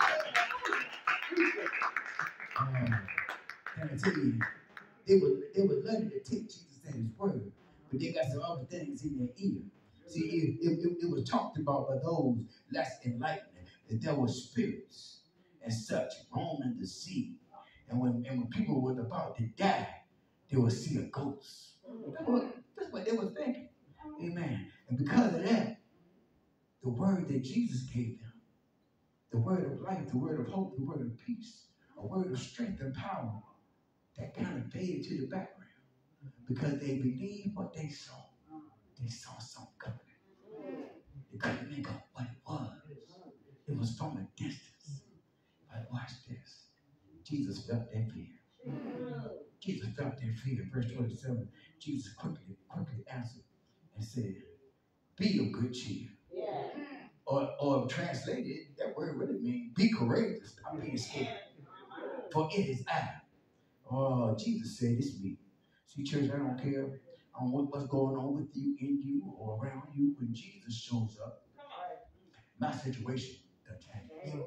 Can I tell you, they were learning to take Jesus at his word, but they got some other things in their ear. See, it was talked about by those less enlightened that there were spirits and such roaming the sea. And when people were about to die, they would see a ghost. That's what they were thinking. Amen. And because of that, the word that Jesus gave them, the word of life, the word of hope, the word of peace, a word of strength and power, that kind of faded to the background because they believed what they saw. They saw something coming. They couldn't make up what it was. It was from a distance. But watch this. Jesus felt that fear. Jesus felt that fear. Verse 27, Jesus quickly answered and said, be of good cheer. Or translated, that word really means be courageous. Stop being scared. For it is I. Oh, Jesus said, it's me. See, church, I don't care what's going on with you, in you, or around you. When Jesus shows up, my situation doesn't change.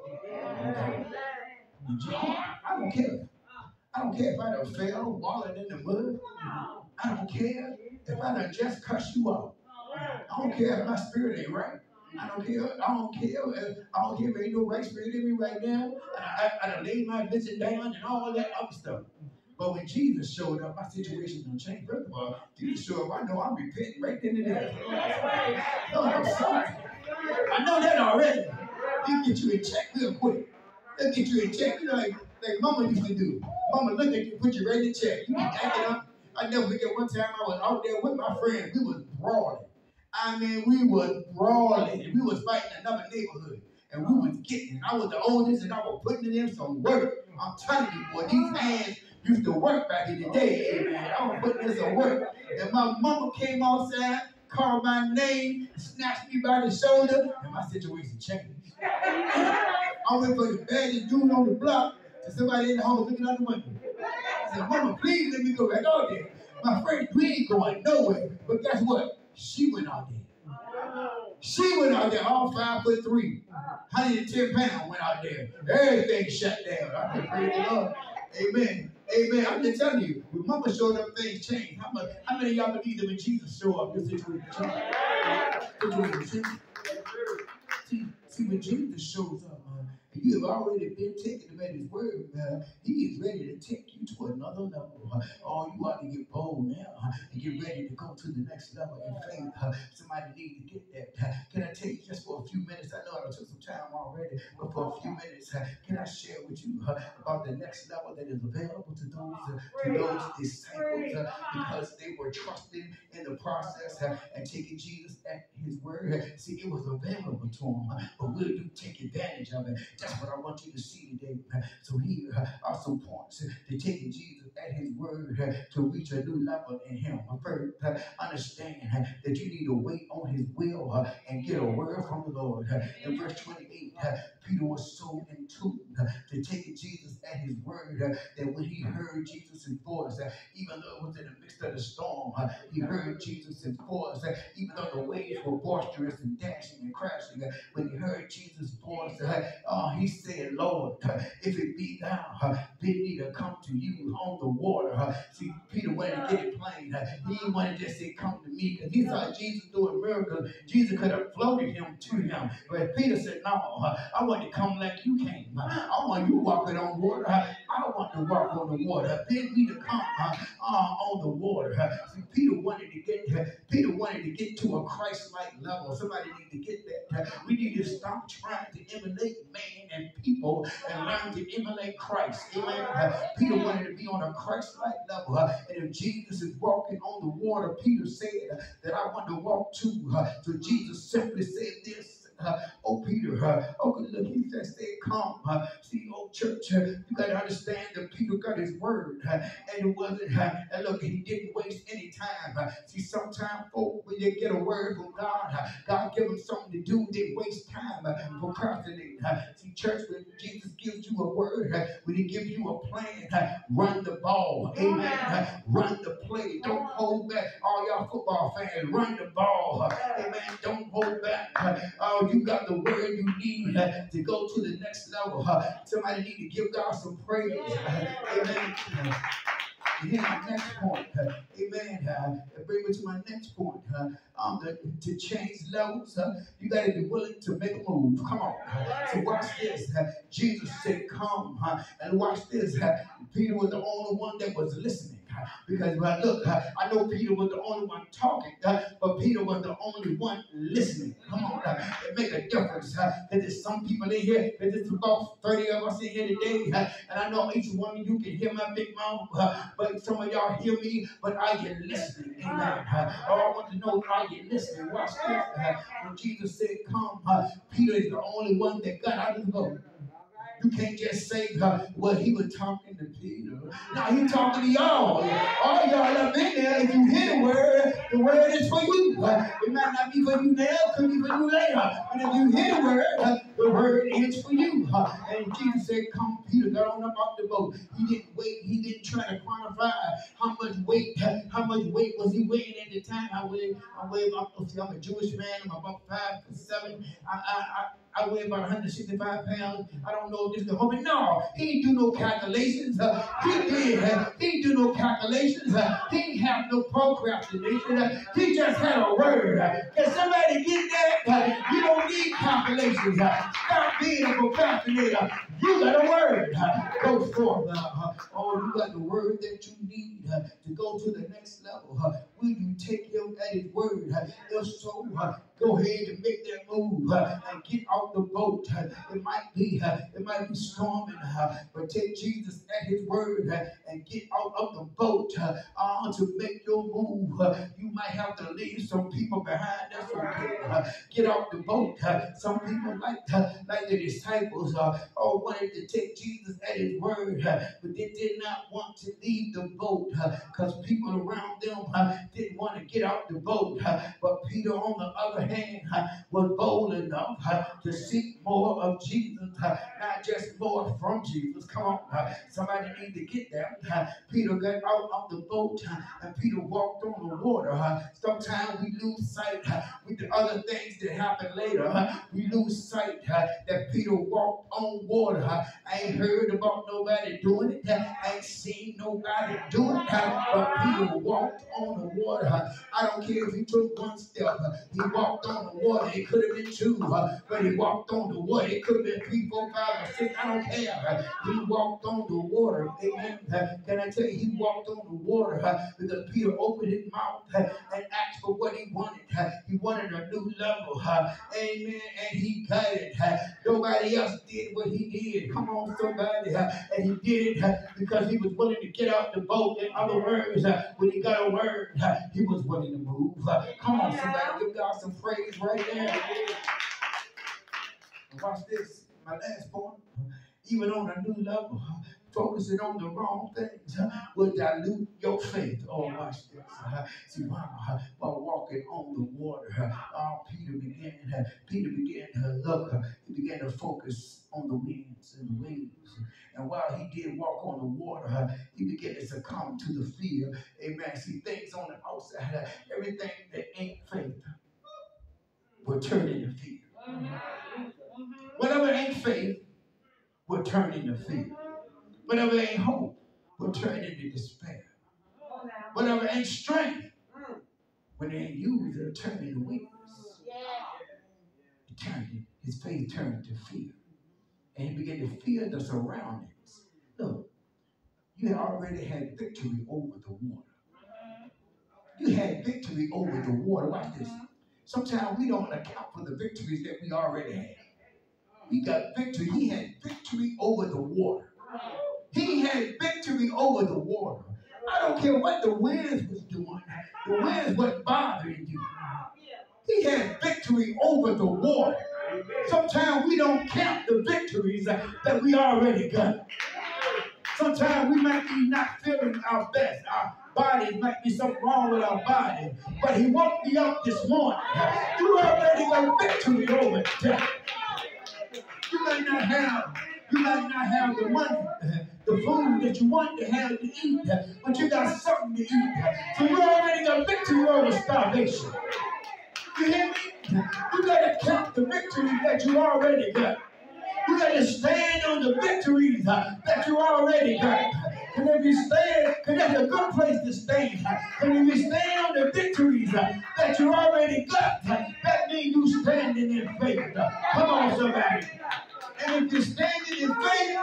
I don't care. I don't care if I done fell, walling in the mud. I don't care if I done just cuss you out. I don't care if my spirit ain't right. I don't care. I don't care if ain't no right spirit in me right now. I done laid my vision down and all that other stuff. But when Jesus showed up, my situation don't change. First of all, Jesus showed up, I know I'm repenting right then and there. No, I'm sorry. I know that already. He'll get you in check real quick. They'll get you in check, you know, like Mama used to do. Mama look at you, put you right in check. You be acting up. I never forget one time I was out there with my friends. We was brawling. I mean, we was brawling. We was fighting another neighborhood. And we was getting it. I was the oldest and I was putting in some work. I'm telling you, boy, these hands used to work back in the day. Amen. I was putting in some work. And my mama came outside, called my name, snatched me by the shoulder, and my situation changed. I went for the baddest dude on the block to somebody in the house looking out the window. I said, Mama, please let me go back out there. My friend, we ain't going nowhere. But guess what? She went out there. She went out there, all 5'3", 110 pounds went out there. Everything shut down. I said, praise the Lord. Amen. Amen. I'm just telling you, when mama showed up, things changed. How many of y'all believe that when Jesus showed up, your situation changed? See, when Jesus shows up, you have already been taken him at his word. He is ready to take you to another level. Oh, you ought to get bold now and get ready to go to the next level in faith. Somebody needs to get that. Can I tell you just for a few minutes? I know I took some time already, but for a few minutes, can I share with you about the next level that is available to those disciples because they were trusting in the process and taking Jesus at his word. See, it was available to them, but will you take advantage of it? That's what I want you to see today. So here are some points to taking Jesus at his word to reach a new level in him. First, understand that you need to wait on his will and get a word from the Lord. In verse 28, Peter was so in tune to taking Jesus at his word that when he heard Jesus' voice, even though it was in the midst of the storm, he heard Jesus' voice, even though the waves were boisterous and dashing and crashing. When he heard Jesus' voice, he said, Lord, if it be thou, bid me to come to you on the water. See, Peter wanted to get it plain. He didn't want to just say, come to me, because he saw Jesus doing miracles. Jesus could have floated him to him. But Peter said, no, I want to come like you came. I want you walking on water. I want to walk on the water. Bid me to come on the water. See, Peter wanted to get to a Christ-like level. Somebody need to get that. We need to stop trying to emulate man and people and learn to emulate Christ. Amen. Peter wanted to be on a Christ-like level. And if Jesus is walking on the water, Peter said that I want to walk too. So Jesus simply said this. Oh, Peter, look, he just said, come. See, church, you got to understand that Peter got his word, and it wasn't, and look, he didn't waste any time. See, sometimes, folks, when you get a word from God, God give them something to do, they waste time procrastinating. See, church, when Jesus gives you a word, when he gives you a plan, run the ball. Amen. Run the play. Don't hold back. All y'all football fans, run the ball. Amen. Don't hold back. You got the word you need to go to the next level. Somebody need to give God some praise. Amen. Here's my next point. Amen. Bring me to my next point. To change levels, you got to be willing to make a move. Come on. So watch this. Jesus said, come. And watch this. Peter was the only one that was listening. Because look, I know Peter was the only one talking, but Peter was the only one listening. Come on, it make a difference. There's some people in here, there's about 30 of us in here today, and I know each one of you can hear my big mouth, but some of y'all hear me, but are you listening? Amen. I want to know, are you listening? Watch this. When Jesus said, come, Peter is the only one that got out of the boat. You can't just say, well, he was talking to Peter. Now he's talking to y'all. All y'all up in there, if you hear the word is for you. It might not be for you now, it could be for you later. But if you hear the word is for you. And Jesus said, come, Peter, got on up off the boat. He didn't wait. He didn't try to quantify how much weight was he weighing at the time. I'm a Jewish man. I'm about 5'7". I weigh about 165 pounds. I don't know if this is home. No, he didn't do no calculations. He didn't do no calculations. He didn't have no procrastination. He just had a word. Can somebody get that? You don't need calculations. Stop being a procrastinator. You got a word. Go forth. You got the word that you need to go to the next level. Will you take him at his word? If so, go ahead and make that move and get out the boat. It might be storming, but take Jesus at his word and get out of the boat to make your move. You might have to leave some people behind. That's okay. Get out the boat. Some people like the disciples wanted to take Jesus at his word, but they did not want to leave the boat because people around them didn't want to get out the boat. But Peter, on the other hand, was bold enough to seek more of Jesus, not just more from Jesus. Come on, somebody need to get that. Peter got out of the boat and Peter walked on the water. Sometimes we lose sight with the other things that happen later. We lose sight that Peter walked on water. I ain't heard about nobody doing it. I ain't seen nobody do it. But Peter walked on the water. I don't care if he took one step. He walked on the water. It could have been two, but he walked on the water. It could have been 3, 4, 5, or 6. I don't care. He walked on the water. Amen. Can I tell you, he walked on the water because Peter opened his mouth and asked for what he wanted. He wanted a new level. Amen. And he got it. Nobody else did what he did. Come on, somebody. And he did it because he was willing to get out the boat. In other words, when he got a word, he was willing to move. Come on, somebody. Give God some praise right there. Watch this. My last point. Even on a new level, focusing on the wrong things will dilute your faith. Oh, watch this. See, while walking on the water, Peter began to look. He began to focus on the winds and the waves. And while he did walk on the water, he began to succumb to the fear. Amen. See, things on the outside, everything that ain't faith will turn into fear. Whatever ain't faith will turn into fear. Whatever ain't hope will turn into despair. Whatever ain't strength, when they ain't used, it'll turn into weakness. His faith turned to fear. And he began to fear the surroundings. Look, you had already had victory over the water. You had victory over the water. Watch this. Sometimes we don't account for the victories that we already had. He got victory. He had victory over the water. He had victory over the water. I don't care what the winds was doing. The winds wasn't bothering you. He had victory over the water. Sometimes we don't count the victories that we already got. Sometimes we might be not feeling our best. Our bodies might be something wrong with our body. But he woke me up this morning. You already got victory over death. You might not have the money, the food that you want to have to eat, but you got something to eat. So you already got victory over starvation. You hear me? You got to count the victories that you already got. You got to stand on the victories that you already got. And if you stand, because that's a good place to stand. And if you stand on the victories that you already got, that means you standing in faith. Come on, somebody. And if you're standing in faith,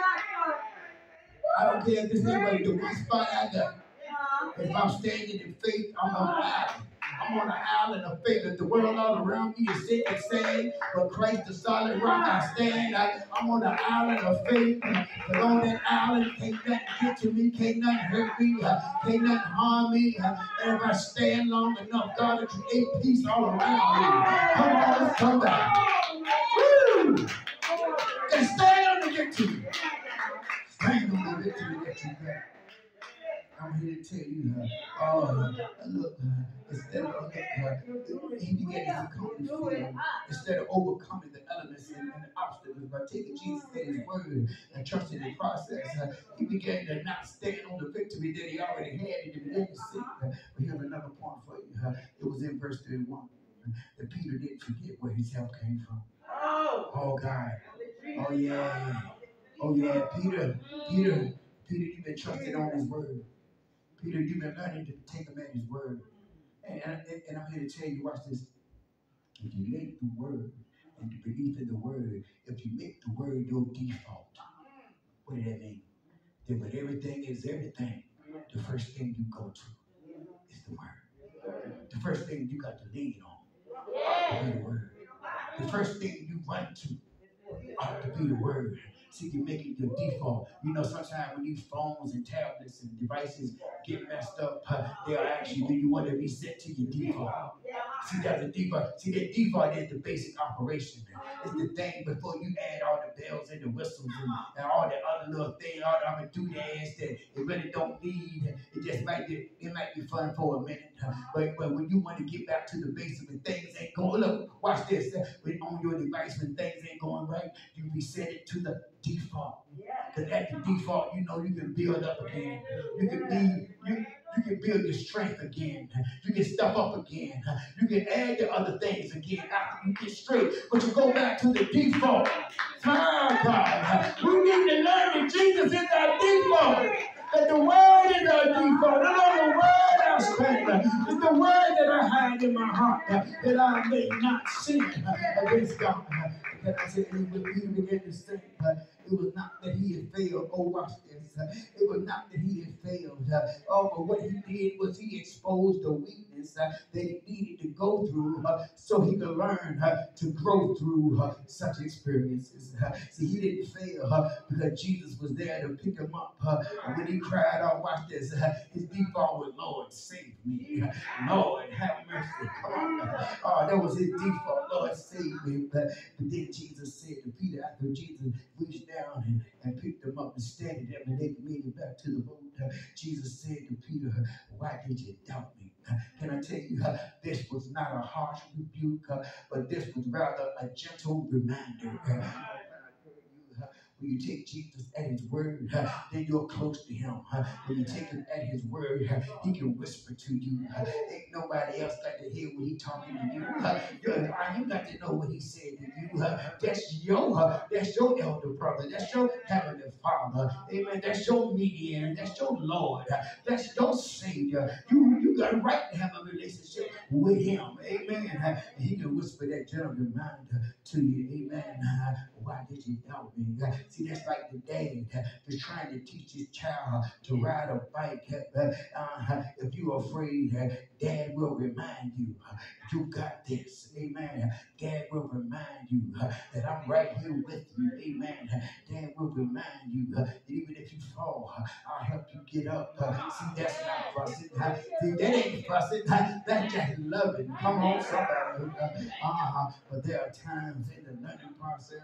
I don't care if this ain't the one spot I got. If I'm standing in faith, I'm on the island. I'm on an island of faith that the world all around me is sick and sad, but Christ the solid rock I stand. I'm on an island of faith, but on that island can't nothing get to me, can't nothing hurt me, can't nothing harm me. And if I stand long enough, God will create peace all around me. Come on, somebody. Woo! And stand on the victory. Stand on the victory that you got. I'm here to tell you, look, instead of he began to succumb to fear, instead of overcoming the elements and the obstacles by taking Jesus at his word and trusting the process, he began to not stand on the victory that he already had and he began to seek. But here's another point for you. It was in verse 31 that Peter didn't forget where his help came from. Oh, God. Oh, yeah. Oh, yeah. Peter, you've been trusting on his word. Peter, you've been learning to take him at his word. And I'm here to tell you, watch this. If you make the word and the belief in the word, if you make the word your default, what does that mean? Then when everything is everything, the first thing you go to is the word. The first thing you got to lean on is the word. The first thing you run to ought to be the word. See, you make it your default. You know, sometimes when these phones and tablets and devices get messed up, they'll ask you, do you want to reset to your default? See, there's a default. See, that default is the basic operation. It's the thing before you add all the bells and the whistles and all the other little things, all the other doodads that it really don't need. It just might be, it might be fun for a minute. But when you want to get back to the basic, when things ain't going, look, watch this. When on your device, when things ain't going right, you reset it to the default. Because at the default, you know you can build up again. You can build your strength again. You can step up again. You can add the other things again after you get straight. But you go back to the default. God. We need to learn that Jesus is our default. That the word is our default. No, the word I stand. It's the word that I hide in my heart that I may not sin against God. Can I say, when Peter began to say, it was not that he had failed. Oh, watch this. It was not that he had failed. But what he did was he exposed the weakness that he needed to go through so he could learn to grow through such experiences. See, he didn't fail because Jesus was there to pick him up. When he cried out, watch this, his default was, Lord, save me. Lord, have mercy. Come on. That was his default. Lord, save me. But then Jesus said to Peter, after Jesus reached down and picked him up and steadied him and they made it back to the boat, Jesus said to Peter, why did you doubt me? Can I tell you, this was not a harsh rebuke, but this was rather a gentle reminder. When you take Jesus at his word, then you're close to him. When you take him at his word, he can whisper to you. Ain't nobody else got to hear what he's talking to you. You got to know what he said to you. That's your elder brother. That's your heavenly Father. Amen. That's your mediator. That's your Lord. That's your Savior. You got a right to have a relationship with him. Amen. And he can whisper that gentle reminder to you. Amen. Why did you doubt me? See, that's like the dad that's trying to teach his child to ride a bike. If you're afraid, Dad will remind you, you got this. Amen. Dad will remind you that I'm right here with you. Amen. Dad will remind you that even if you fall, I'll help you get up. See, that's not fussing. See, that ain't fussing. That's just loving. Come on, somebody. But there are times in the learning process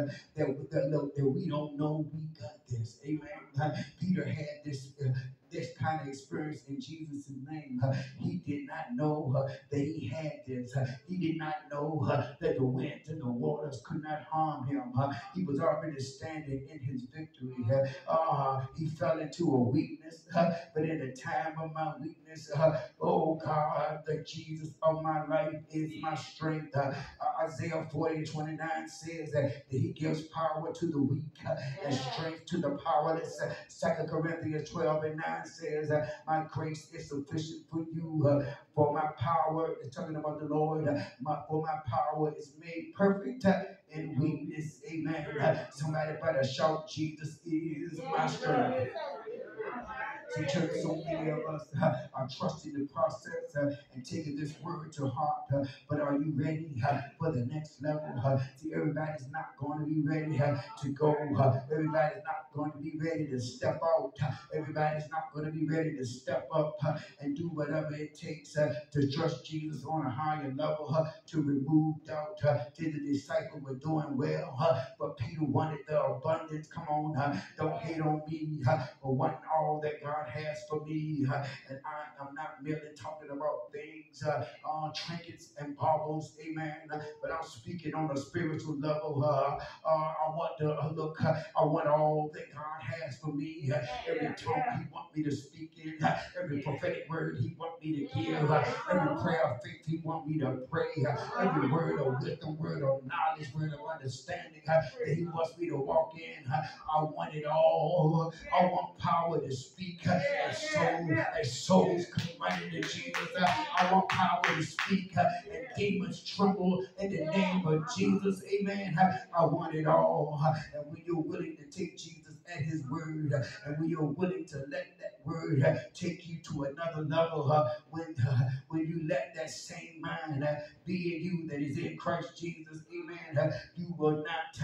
that we don't know we got this. Amen. Peter had this kind of experience in Jesus' name. He did not know that he had this. He did not know that the winds and the waters could not harm him. He was already standing in his victory. He fell into a weakness, but in the time of my weakness, oh God, the Jesus of my life is my strength. Isaiah 40:29 says that he gives power to the weak and strength to the powerless. 2 Corinthians 12:9 says, my grace is sufficient for you, for my power, it's talking about the Lord, for my power is made perfect in weakness. Amen. Somebody better shout, Jesus is my strength. See, church, so many of us are trusting the process and taking this word to heart. But are you ready for the next level? See, everybody's not going to be ready to go. Everybody's not going to be ready to step out. Everybody's not going to be ready to step up and do whatever it takes to trust Jesus on a higher level, to remove doubt. The disciples were doing well, but Peter wanted the abundance. Come on, don't hate on me for wanting all that God has for me. And I'm not merely talking about things, trinkets and baubles, amen. But I'm speaking on a spiritual level. I want to look, I want all that God has for me. Every tongue he wants me to speak in, every prophetic word he wants me to give, every prayer of faith he wants me to pray, every word of wisdom, word of knowledge, word of understanding that he wants me to walk in. I want it all. I want power to speak as souls come running to Jesus. I want power to speak and demons tremble in the name of Jesus. Amen. I want it all. And when you're willing to take Jesus at his word, and when you're willing to let that word take you to another level, when you let that same mind be in you that is in Christ Jesus, amen. you will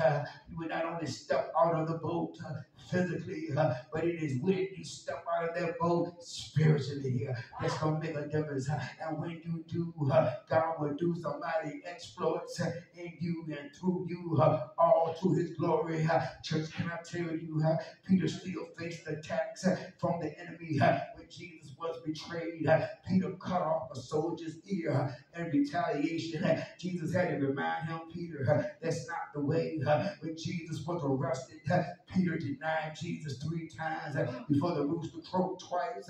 not only step out of the boat physically, but it is when you step out of that boat spiritually. That's going to make a difference. And when you do, God will do some mighty exploits in you and through you, all to his glory. Church, can I tell you, Peter still faced attacks from the enemy. When Jesus was betrayed, Peter cut off a soldier's ear in retaliation. Jesus had to remind him, Peter, that's not the way. When Jesus was arrested, Peter denied Jesus 3 times before the rooster crowed twice.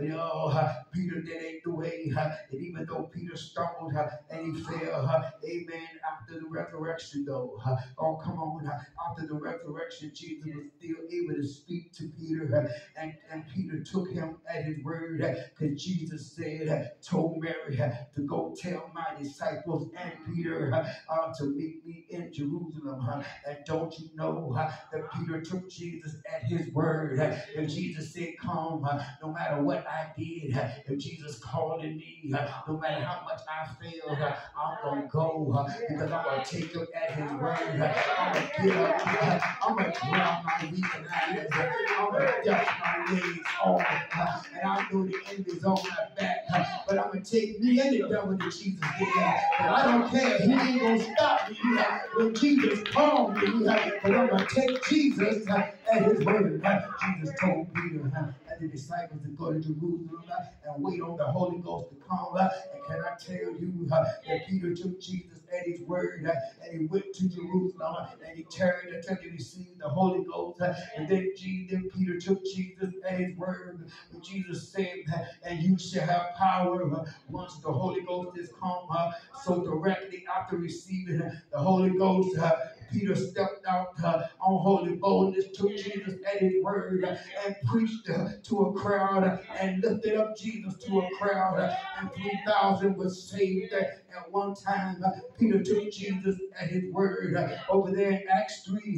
Peter, that ain't the way. And even though Peter stumbled and he fell, amen, after the resurrection though, oh come on, after the resurrection, Jesus was still able to speak to Peter, and Peter took him at his word, because Jesus said, told Mary to go tell my disciples and Peter to meet me in Jerusalem. And don't you know that Peter took Jesus at his word? If Jesus said, come, no matter what I did, if Jesus called in me, no matter how much I failed, I'm going to go because I'm going to take him at his word. I'm going to get up, I'm going to grab my weeping eyes, I'm going to dust my legs off, and I know the enemy's on my back, but I'm going to take me and the devil to Jesus did that. But I don't care, he ain't going to stop me when Jesus called me, but I'm going to take Jesus at his word. Jesus told Peter and the disciples to go to Jerusalem and wait on the Holy Ghost to come. And can I tell you that Peter took Jesus at his word, and he went to Jerusalem and he tarried until he received the Holy Ghost. And then Peter took Jesus at his word. And Jesus said, and you shall have power once the Holy Ghost is come. So directly after receiving the Holy Ghost, Peter stepped out on holy boldness, took Jesus at his word, and preached to a crowd and lifted up Jesus to a crowd, and 3,000 was saved at one time. Peter took Jesus at his word over there in Acts 3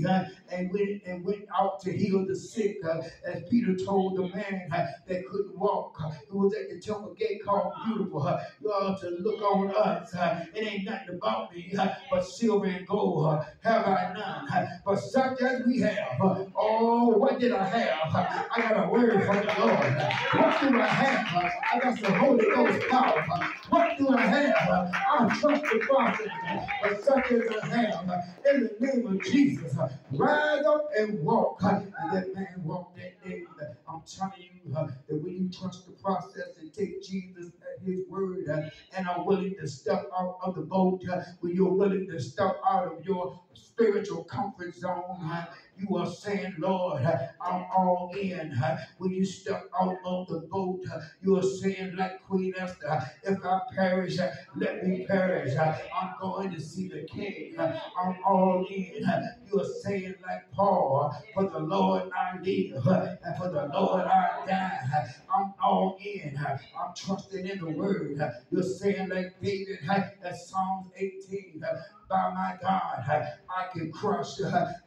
and went out to heal the sick, as Peter told the man that couldn't walk, who was at the temple gate called Beautiful, you ought to look on us. It ain't nothing about me, but silver and gold have I none, but such as we have. Oh, what did I have? I got a word from the Lord. What do I have? I got the Holy Ghost power. What do I have? I trust the process, but such as I have. In the name of Jesus, rise up and walk. And that man walked that day. I'm telling you that when you trust the process and take Jesus at his word and are willing to step out of the boat, when you're willing to step out of your spiritual comfort zone, you are saying, Lord, I'm all in. When you step out of the boat, you are saying like Queen Esther, if I perish, let me perish. I'm going to see the King. I'm all in. You are saying like Paul, for the Lord I live, and for the Lord I die. I'm all in. I'm trusting in the word. You're saying like David at Psalms 18, by my God, I can crush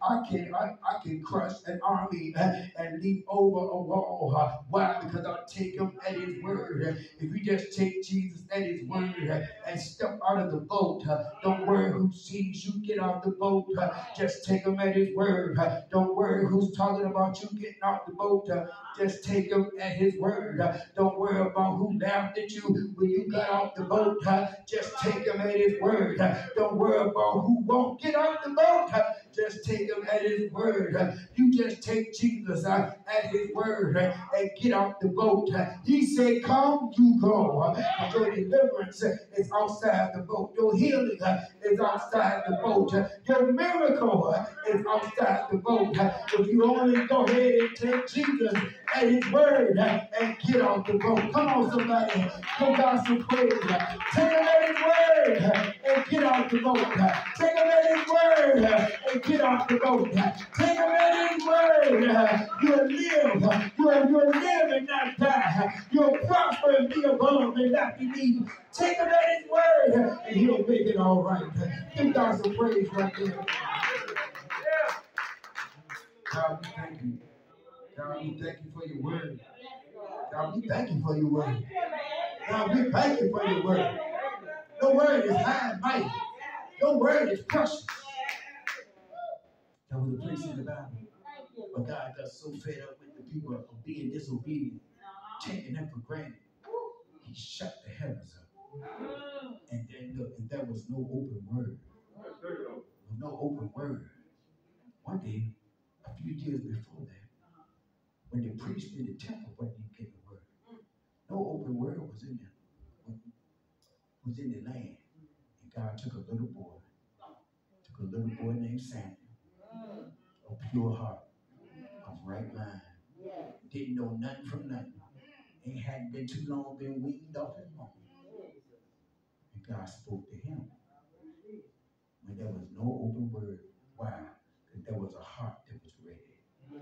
an army and leap over a wall. Why? Because I take him at his word. If you just take Jesus at his word and step out of the boat, don't worry who sees you get out the boat. Just take him at his word. Don't worry who's talking about you getting out the boat. Just take him at his word. Don't worry about who laughed at you when you got off the boat. Just take him at his word. Don't worry about who won't get off the boat. Just take him at his word. You just take Jesus at his word and get off the boat. He said, come, you go. Your deliverance is outside the boat. Your healing is outside the boat. Your miracle is outside the boat. If you only go ahead and take Jesus at his word and get off the boat. Come on, somebody. Give God some praise. Take him at his word and get off the boat. Take him at his word and get off the boat. Take him at his word. You'll live. You'll live and not die. You'll prosper and be above and not beneath. Take him at his word and he'll make it all right. Give God some praise right there. God, we thank you. God, we thank you for your word. God, we thank you for your word. God, we thank you for your word. Your word is high and mighty. Your word is precious. That was a place in the Bible. But God got so fed up with the people of being disobedient, taking them for granted. He shut the heavens up. And then look, and there was no open word. No open word. One day, a few years before that, when the priest in the temple wasn't getting the word, no open word was in there. Was in the land. And God took a little boy named Samuel, of pure heart, of right mind, didn't know nothing from nothing. It hadn't been too long, been weaned off his mom. And God spoke to him when there was no open word. Why? Because there was a heart that was ready.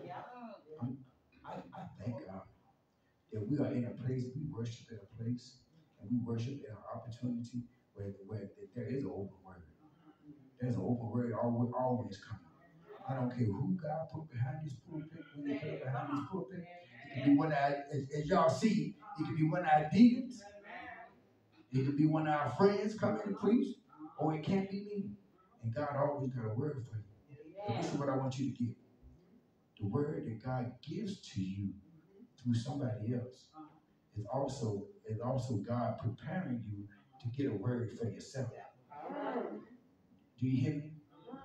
I thank God that we are in a place, we worship in a place, and we worship in an opportunity where there is an open word. There's an open word always coming. I don't care who God put behind this pulpit, when they put it behind this pulpit. It can be one of our, as y'all see, it can be one of our deacons. It can be one of our friends coming to preach, or it can't be me. And God always got a word for you. But this is what I want you to get. The word that God gives to you through somebody else is also God preparing you to get a word for yourself. Do you hear me?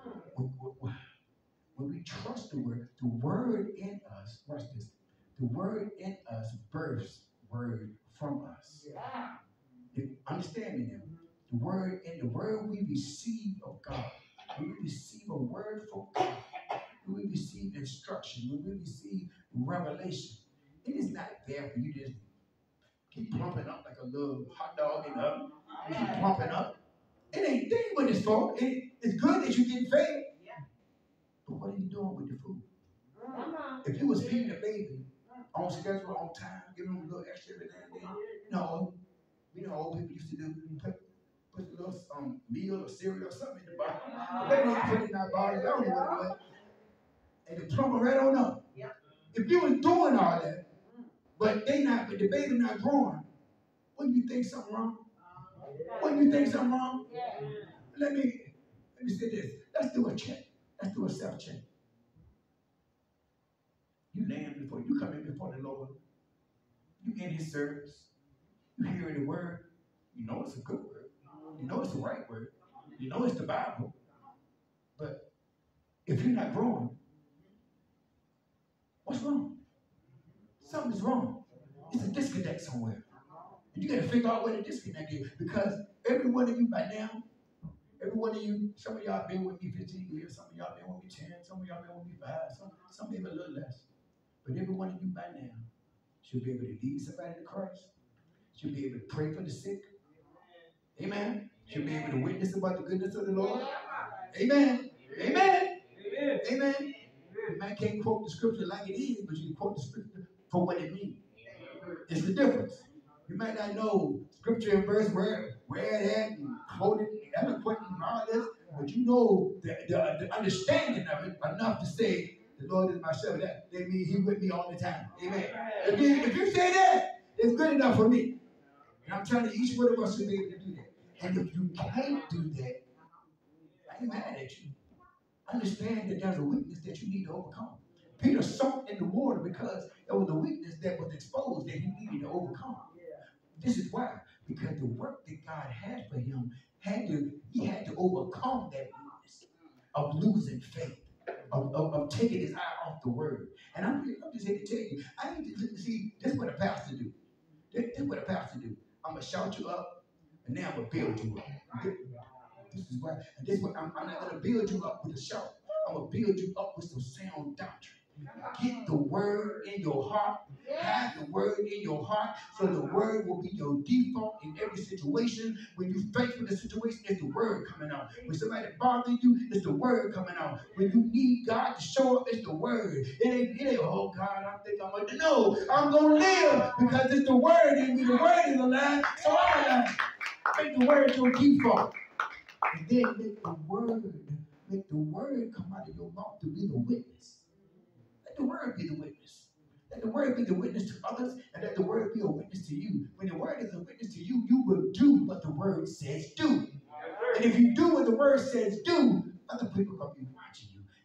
When we trust the word in us, watch this, the word in us births word from us. Understand me now. The word we receive of God, when we receive a word from God, when we receive instruction, when we receive revelation, it is not there for you to just keep pumping up like a little hot dog in the oven. You keep pumping up. It ain't what it's for. It's good that you're getting fed. But what are you doing with the food? If you was feeding a baby on schedule, on time, giving them a little extra every now and then, no, you know, old people used to do, put a little meal or cereal or something in the bottle. The baby ain't put it in that bottle, I don't know what it was. And they plump right on up. If you was doing all that, but the baby not growing, wouldn't you think something wrong? Wouldn't you think something wrong? Let me say this. Let's do a check. Let's do a self-check. You come in before the Lord. You in his service. You hearing the word. You know it's a good word. You know it's the right word. You know it's the Bible. But if you're not growing, what's wrong? Something's wrong. It's a disconnect somewhere. And you got to figure out where the disconnect is. Because every one of you by now, every one of you, some of y'all been with me 15 years, some of y'all been with me 10, some of y'all been with me 5, some maybe a little less. But every one of you by now should be able to lead somebody to Christ. Should be able to pray for the sick. Amen. Should be able to witness about the goodness of the Lord. Amen. Amen. Amen. You might can't quote the scripture like it is, but you can quote the scripture for what it means. It's the difference. You might not know scripture and verse where it at and quote it eloquently and all this, but you know the understanding of it enough to say, the Lord is my shepherd. That means he with me all the time. Amen. If you say that, it's good enough for me. And I'm telling you, each one of us should be able to do that. And if you can't do that, I ain't mad at you. Understand that there's a weakness that you need to overcome. Peter sunk in the water because there was a weakness that was exposed that he needed to overcome. This is why. Because the work that God had for him, he had to overcome that weakness of losing faith, of taking his eye off the word. And I'm just here to tell you, I need to see, this is what a pastor do. This is what a pastor do. I'm going to shout you up, and now I'm going to build you up. This is why. And this is what I'm not going to build you up with a shout. I'm going to build you up with some sound doctrine. Get the word in your heart. Have the word in your heart so the word will be your default in every situation. When you face with a situation, it's the word coming out. When somebody bothers you, it's the word coming out. When you need God to show up, it's the word. It ain't, oh God, I think I'm going to know. I'm going to live because it's the word in me. The word is alive, so I'm alive. Make the word your default. And then make the word come out of your mouth to be the witness. Let the word be the witness. Let the word be the witness to others, and let the word be a witness to you. When the word is a witness to you, you will do what the word says do. And if you do what the word says do, other people will be watching you.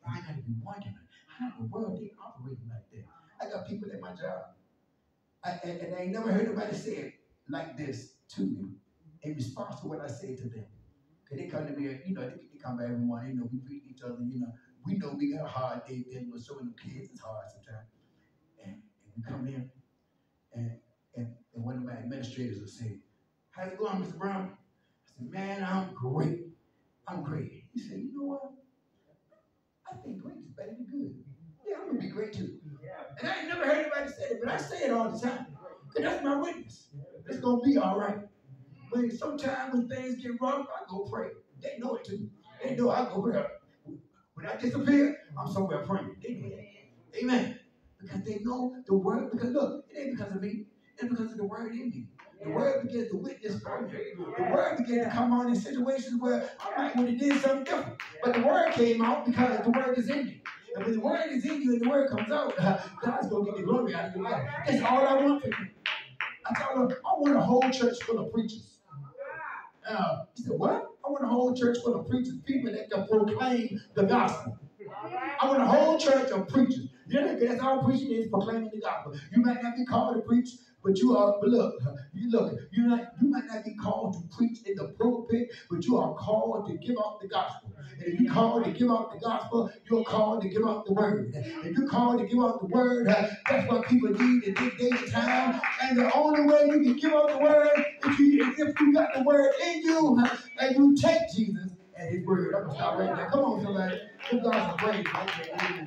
I got to be wondering, how in the world they operating like that? I got people at my job, and I ain't never heard nobody say it like this to me in response to what I say to them. Because they come to me, they come back every morning, we greet each other, we know we got a hard day dealing with some of the kids, it's hard sometimes. And we come in, and one of my administrators will say, how's it going, Mr. Brown? I said, man, I'm great. I'm great. He said, you know what? I think great is better than good. Yeah, I'm going to be great too. And I ain't never heard anybody say it, but I say it all the time. Because that's my witness. It's going to be all right. But sometimes when things get rough, I go pray. They know it too. They know I go pray. When I disappear, I'm somewhere praying. They know that. Amen. Because they know the word. Because look, it ain't because of me. It's because of the word in me. The word begins to witness for me. The word begins to come on in situations where I might would have did something different. But the word came out because the word is in me. And when the word is in you and the word comes out, God's going to get the glory out of your life. That's all I want for you. I told her, I want a whole church full of preachers. He said, what? I want a whole church full of preachers, people that can proclaim the gospel. I want a whole church of preachers. That's all preaching is, proclaiming the gospel. You might not be called to preach, but you are, but look, you might not be called to preach in the pulpit, but you are called to give out the gospel. And if you're called to give out the gospel, you're called to give out the word. If you're called to give out the word, that's what people need in this day and time. And the only way you can give out the word is if you got the word in you, and you take Jesus and his word. I'm going to stop right there. Come on, somebody. Give God some praise. Amen.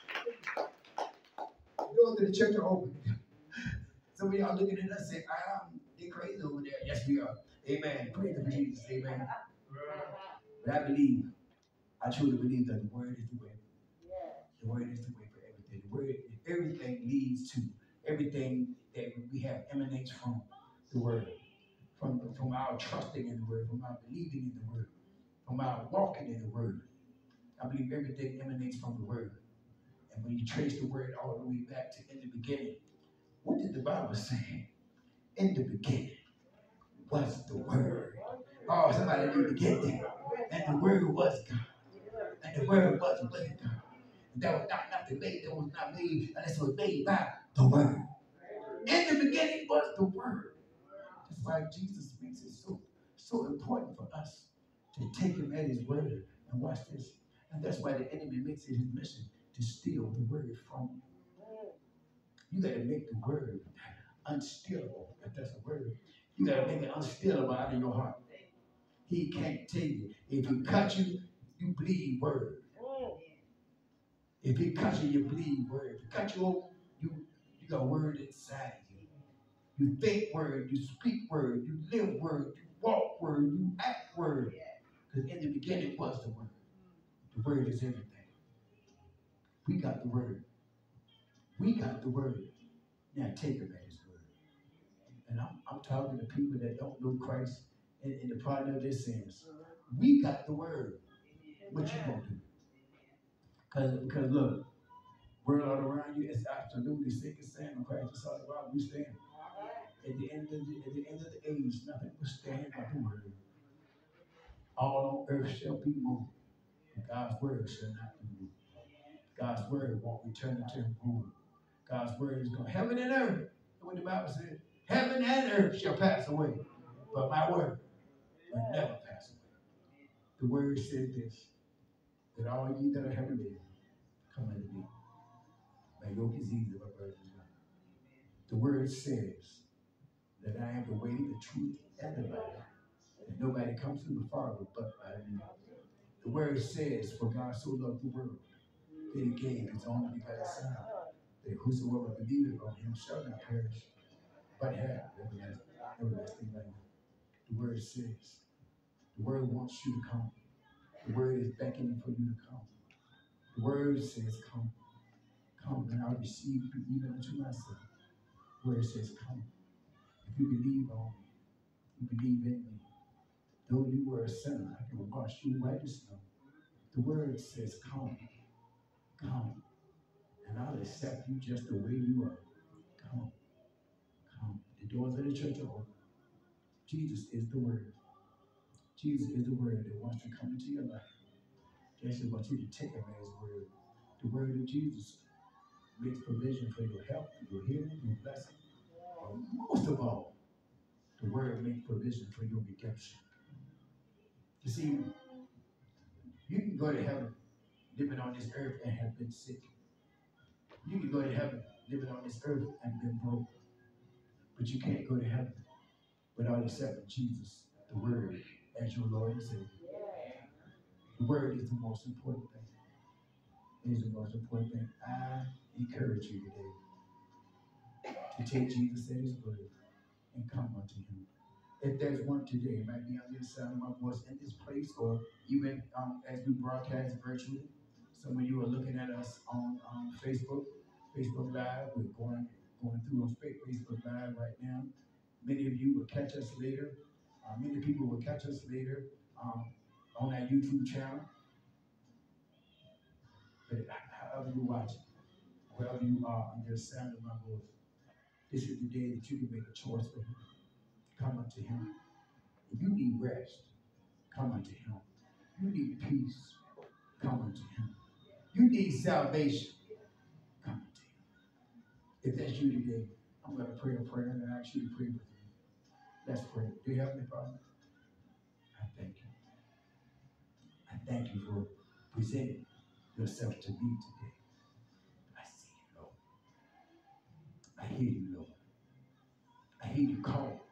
Doors to the church are open. Some of y'all looking at us saying, they're crazy over there. Yes, we are. Amen. Praise the Jesus. Amen. But I truly believe that the word is the way. The word is the way for everything. The word, everything leads to, everything that we have emanates from the word. From our trusting in the word, from our believing in the word, from our walking in the word. I believe everything emanates from the word. And when you trace the word all the way back to in the beginning, what did the Bible say? In the beginning was the word. Oh, somebody need to get there. And the word was God. And the word was with God. And there was not nothing made that was not made unless it was made by the word. In the beginning was the word. That's why Jesus makes it so important for us to take him at his word. And watch this. And that's why the enemy makes it his mission to steal the word from you. You got to make the word unstealable, if that's a word. You got to make it unstealable out of your heart. He can't take it. If he cut you, you bleed word. If he cut you, you bleed word. If he cut you open, you got word inside you. You think word, you speak word, you live word, you walk word, you act word. Because in the beginning was the word. The word is everything. We got the word. We got the word. Now take him at his word. And I'm talking to people that don't know Christ in the pardon of their sins. We got the word. What you gonna do? Because look, world all around you is absolutely sick and saying Christ is all about we stand. At the end of the age, nothing will stand but the word. All on earth shall be moved. And God's word shall not be moved. God's word won't return into him void. God's word is going heaven and earth. That's what the Bible says. Heaven and earth shall pass away, but my word will never pass away. The word says this, that all ye that are heavy laden, come unto me. My yoke is easy, my burden is light. The word says that I am the way, the truth, and the life. And nobody comes to the Father but by me. The word says, for God so loved the world, that he gave his only begotten Son, that whosoever believeth on him shall not perish, but have everlasting life. The word says, the word wants you to come. The word is beckoning for you to come. The word says, come. Come, and I'll receive you even unto myself. The word says, come. If you believe on me, you believe in me. Though you were a sinner, I can wash you white as snow. The word says, come. Come. And I'll accept you just the way you are. Come. Come. The doors of the church are open. Jesus is the word. Jesus is the word that wants to come into your life. They just want you to take him at his word. The word of Jesus makes provision for your health, your healing, your blessing. But most of all, the word makes provision for your redemption. You see, you can go to heaven living on this earth and have been sick. You can go to heaven living on this earth and been broke. But you can't go to heaven without accepting Jesus, the word, as your Lord and Savior. The word is the most important thing. It is the most important thing. I encourage you today to take Jesus at his word and come unto him. If there's one today, it might be on the other side of my voice in this place, or even as we broadcast virtually. Some of you are looking at us on Facebook Live. We're going through on Facebook Live right now. Many of you will catch us later. Many people will catch us later on our YouTube channel. But however you watch it, wherever you are under the sound of my voice, this is the day that you can make a choice for him. Come unto him. If you need rest, come unto him. You need peace, come unto him. You need salvation, come unto him. If that's you today, I'm going to pray a prayer and I ask you to pray with me. Let's pray. Dear Heavenly Father, I thank you. I thank you for presenting yourself to me today. I see you, Lord. I hear you, Lord. I hear you call.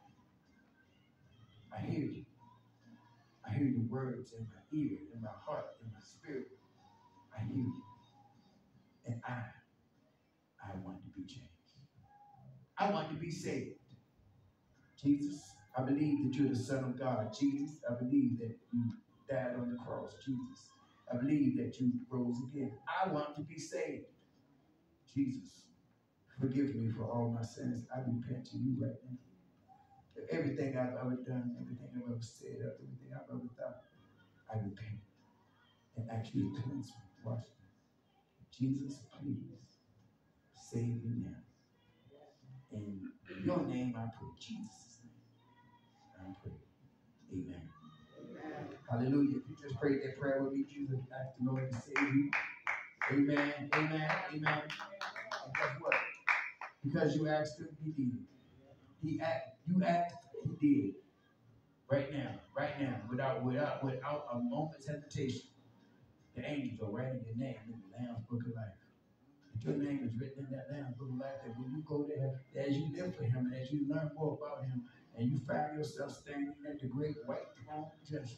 I hear you. I hear your words in my ear, in my heart, in my spirit. I hear you. And I want to be changed. I want to be saved. Jesus, I believe that you're the Son of God. Jesus, I believe that you died on the cross. Jesus, I believe that you rose again. I want to be saved. Jesus, forgive me for all my sins. I repent to you right now. For everything I've ever done, everything I've ever said, everything I've ever thought, I repent and ask you to cleanse me, wash me. Jesus, please save me now. In your name I pray. Jesus' name I pray. Amen. Hallelujah. If you just prayed that prayer with me, Jesus, ask the Lord to save you. Amen. Amen. Amen. And guess what? Because you asked him, he did. You asked, he did. Right now, without a moment's hesitation. The angels are writing your name in the Lamb's Book of Life. And your name is written in that Lamb's Book of Life, that when you go there, as you live for him, and as you learn more about him, and you find yourself standing at the great white throne of judgment,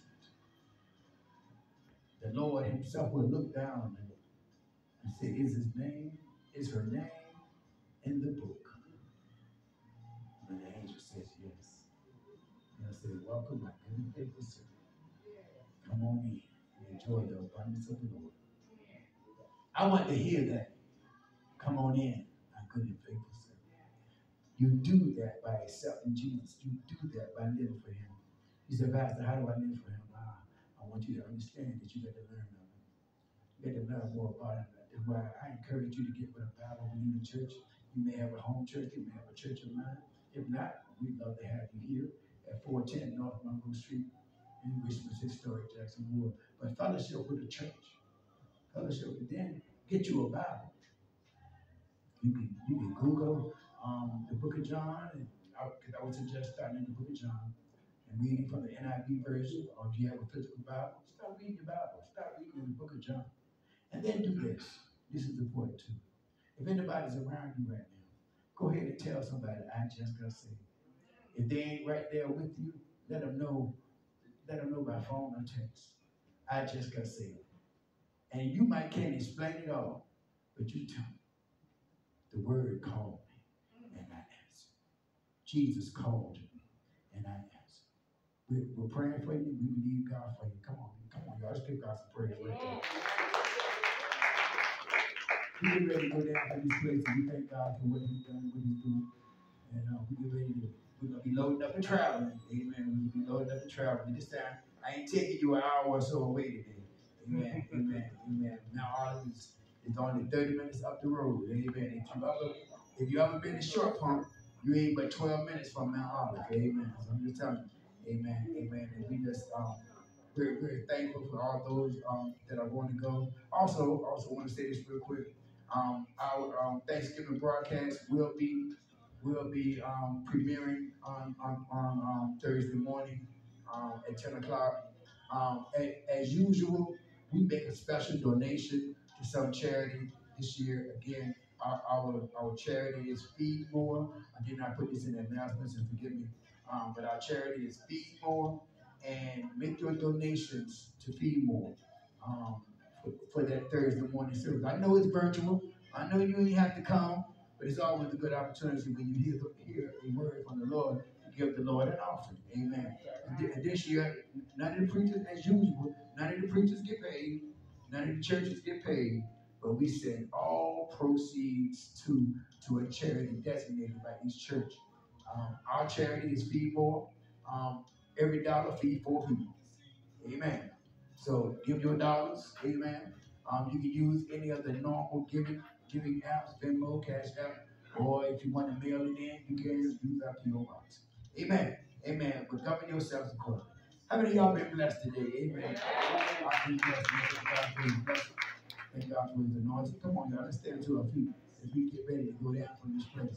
the Lord himself will look down and say, is her name in the book? And the angel says, yes. And I say, welcome, my good and faithful servant. Come on in and enjoy the abundance of the Lord. I want to hear that. Come on in, my good and faithful servant. You do that by accepting Jesus. You do that by living for him. You say, Pastor, how do I live for him? I want you to understand that you got to learn of him. You got to learn more about him. That's why I encourage you to get with a Bible when you're in church. You may have a home church. You may have a church of mine. If not, we'd love to have you here at 410 North Monroe Street in Richmond, historic Jackson Ward. But fellowship with the church. Fellowship with them. Get you a Bible. You can Google the Book of John, and I would suggest starting in the Book of John and reading from the NIV version, or if you have a physical Bible, start reading the Bible. Start reading the Book of John. And then do this. This is important too. If anybody's around you right now, go ahead and tell somebody, I just got saved. If they ain't right there with you, let them know by phone or text. I just got saved. And you can't explain it all, but you tell them. The word called me, and I answered. Jesus called me, and I answered. We're praying for you. We believe God for you. Come on, y'all. Let's give God some praise right there. We get ready to go down to this place, and we thank God for what he's done, what he's doing. And we're going to be loading up and traveling. Amen. We're going to be loading up and traveling. This time, I ain't taking you an hour or so away today. Amen. Amen. Amen. Now, all is only 30 minutes up the road. Amen. If you ever been to Short Pump, you ain't but 12 minutes from Mount Olive. Amen. So I'm just telling you. Amen. Amen. And we just We're very thankful for all those that are going to go. Also want to say this real quick. Our Thanksgiving broadcast will be premiering on Thursday morning at 10 o'clock. As usual, we make a special donation to some charity this year. Again, our charity is Feed More. I did not put this in the announcements, and forgive me. But our charity is Feed More, and make your donations to Feed More for that Thursday morning service. I know it's virtual. I know you ain't have to come, but it's always a good opportunity when you hear a word from the Lord to give the Lord an offering. Amen. And this year, none of the preachers, as usual, none of the preachers get paid, none of the churches get paid, but we send all proceeds to a charity designated by each church. Our charity is Feed More. Every dollar feed 4 people. Amen. So give your dollars. Amen. You can use any of the normal giving apps, Venmo, Cash App, or if you want to mail it in, you can use our PO box. Amen. Amen. But govern yourselves accordingly. How many of y'all been blessed today? Amen. I've been blessed. Thank God for his anointing. Come on, y'all. Let's stand to our feet as we get ready to go down from this place.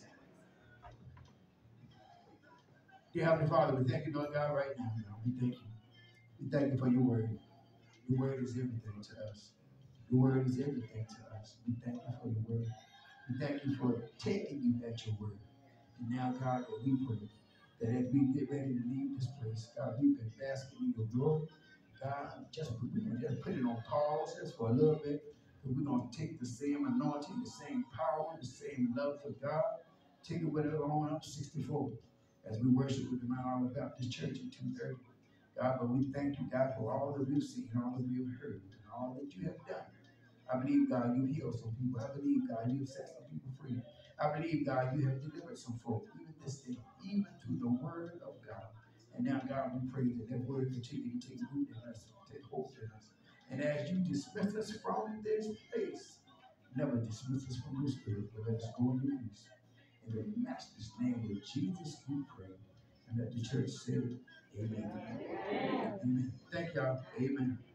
Dear Heavenly Father, we thank you, Lord God, right now. We thank you. We thank you for your word. Your word is everything to us. Your word is everything to us. We thank you for your word. We thank you for taking you at your word. And now, God, that we pray that as we get ready to leave this place, God, we've been basking in your glory. God, we're going to just put it on pause just for a little bit. And we're going to take the same anointing, the same power, the same love for God. Take it with us on up 64 as we worship with the Mount Olive Baptist Church at 2:30. God, but we thank you, God, for all that we've seen, all that we've heard, and all that you have done. I believe, God, you healed some people. I believe, God, you have set some people free. I believe, God, you have delivered some folk, even this day, even through the word of God. And now, God, we pray that that word continue to take root in us, take hold in us. And as you dismiss us from this place, never dismiss us from your spirit, but let us go in your peace. In the Master's name of Jesus, we pray. And let the church say, Amen. Amen. Thank y'all. Amen.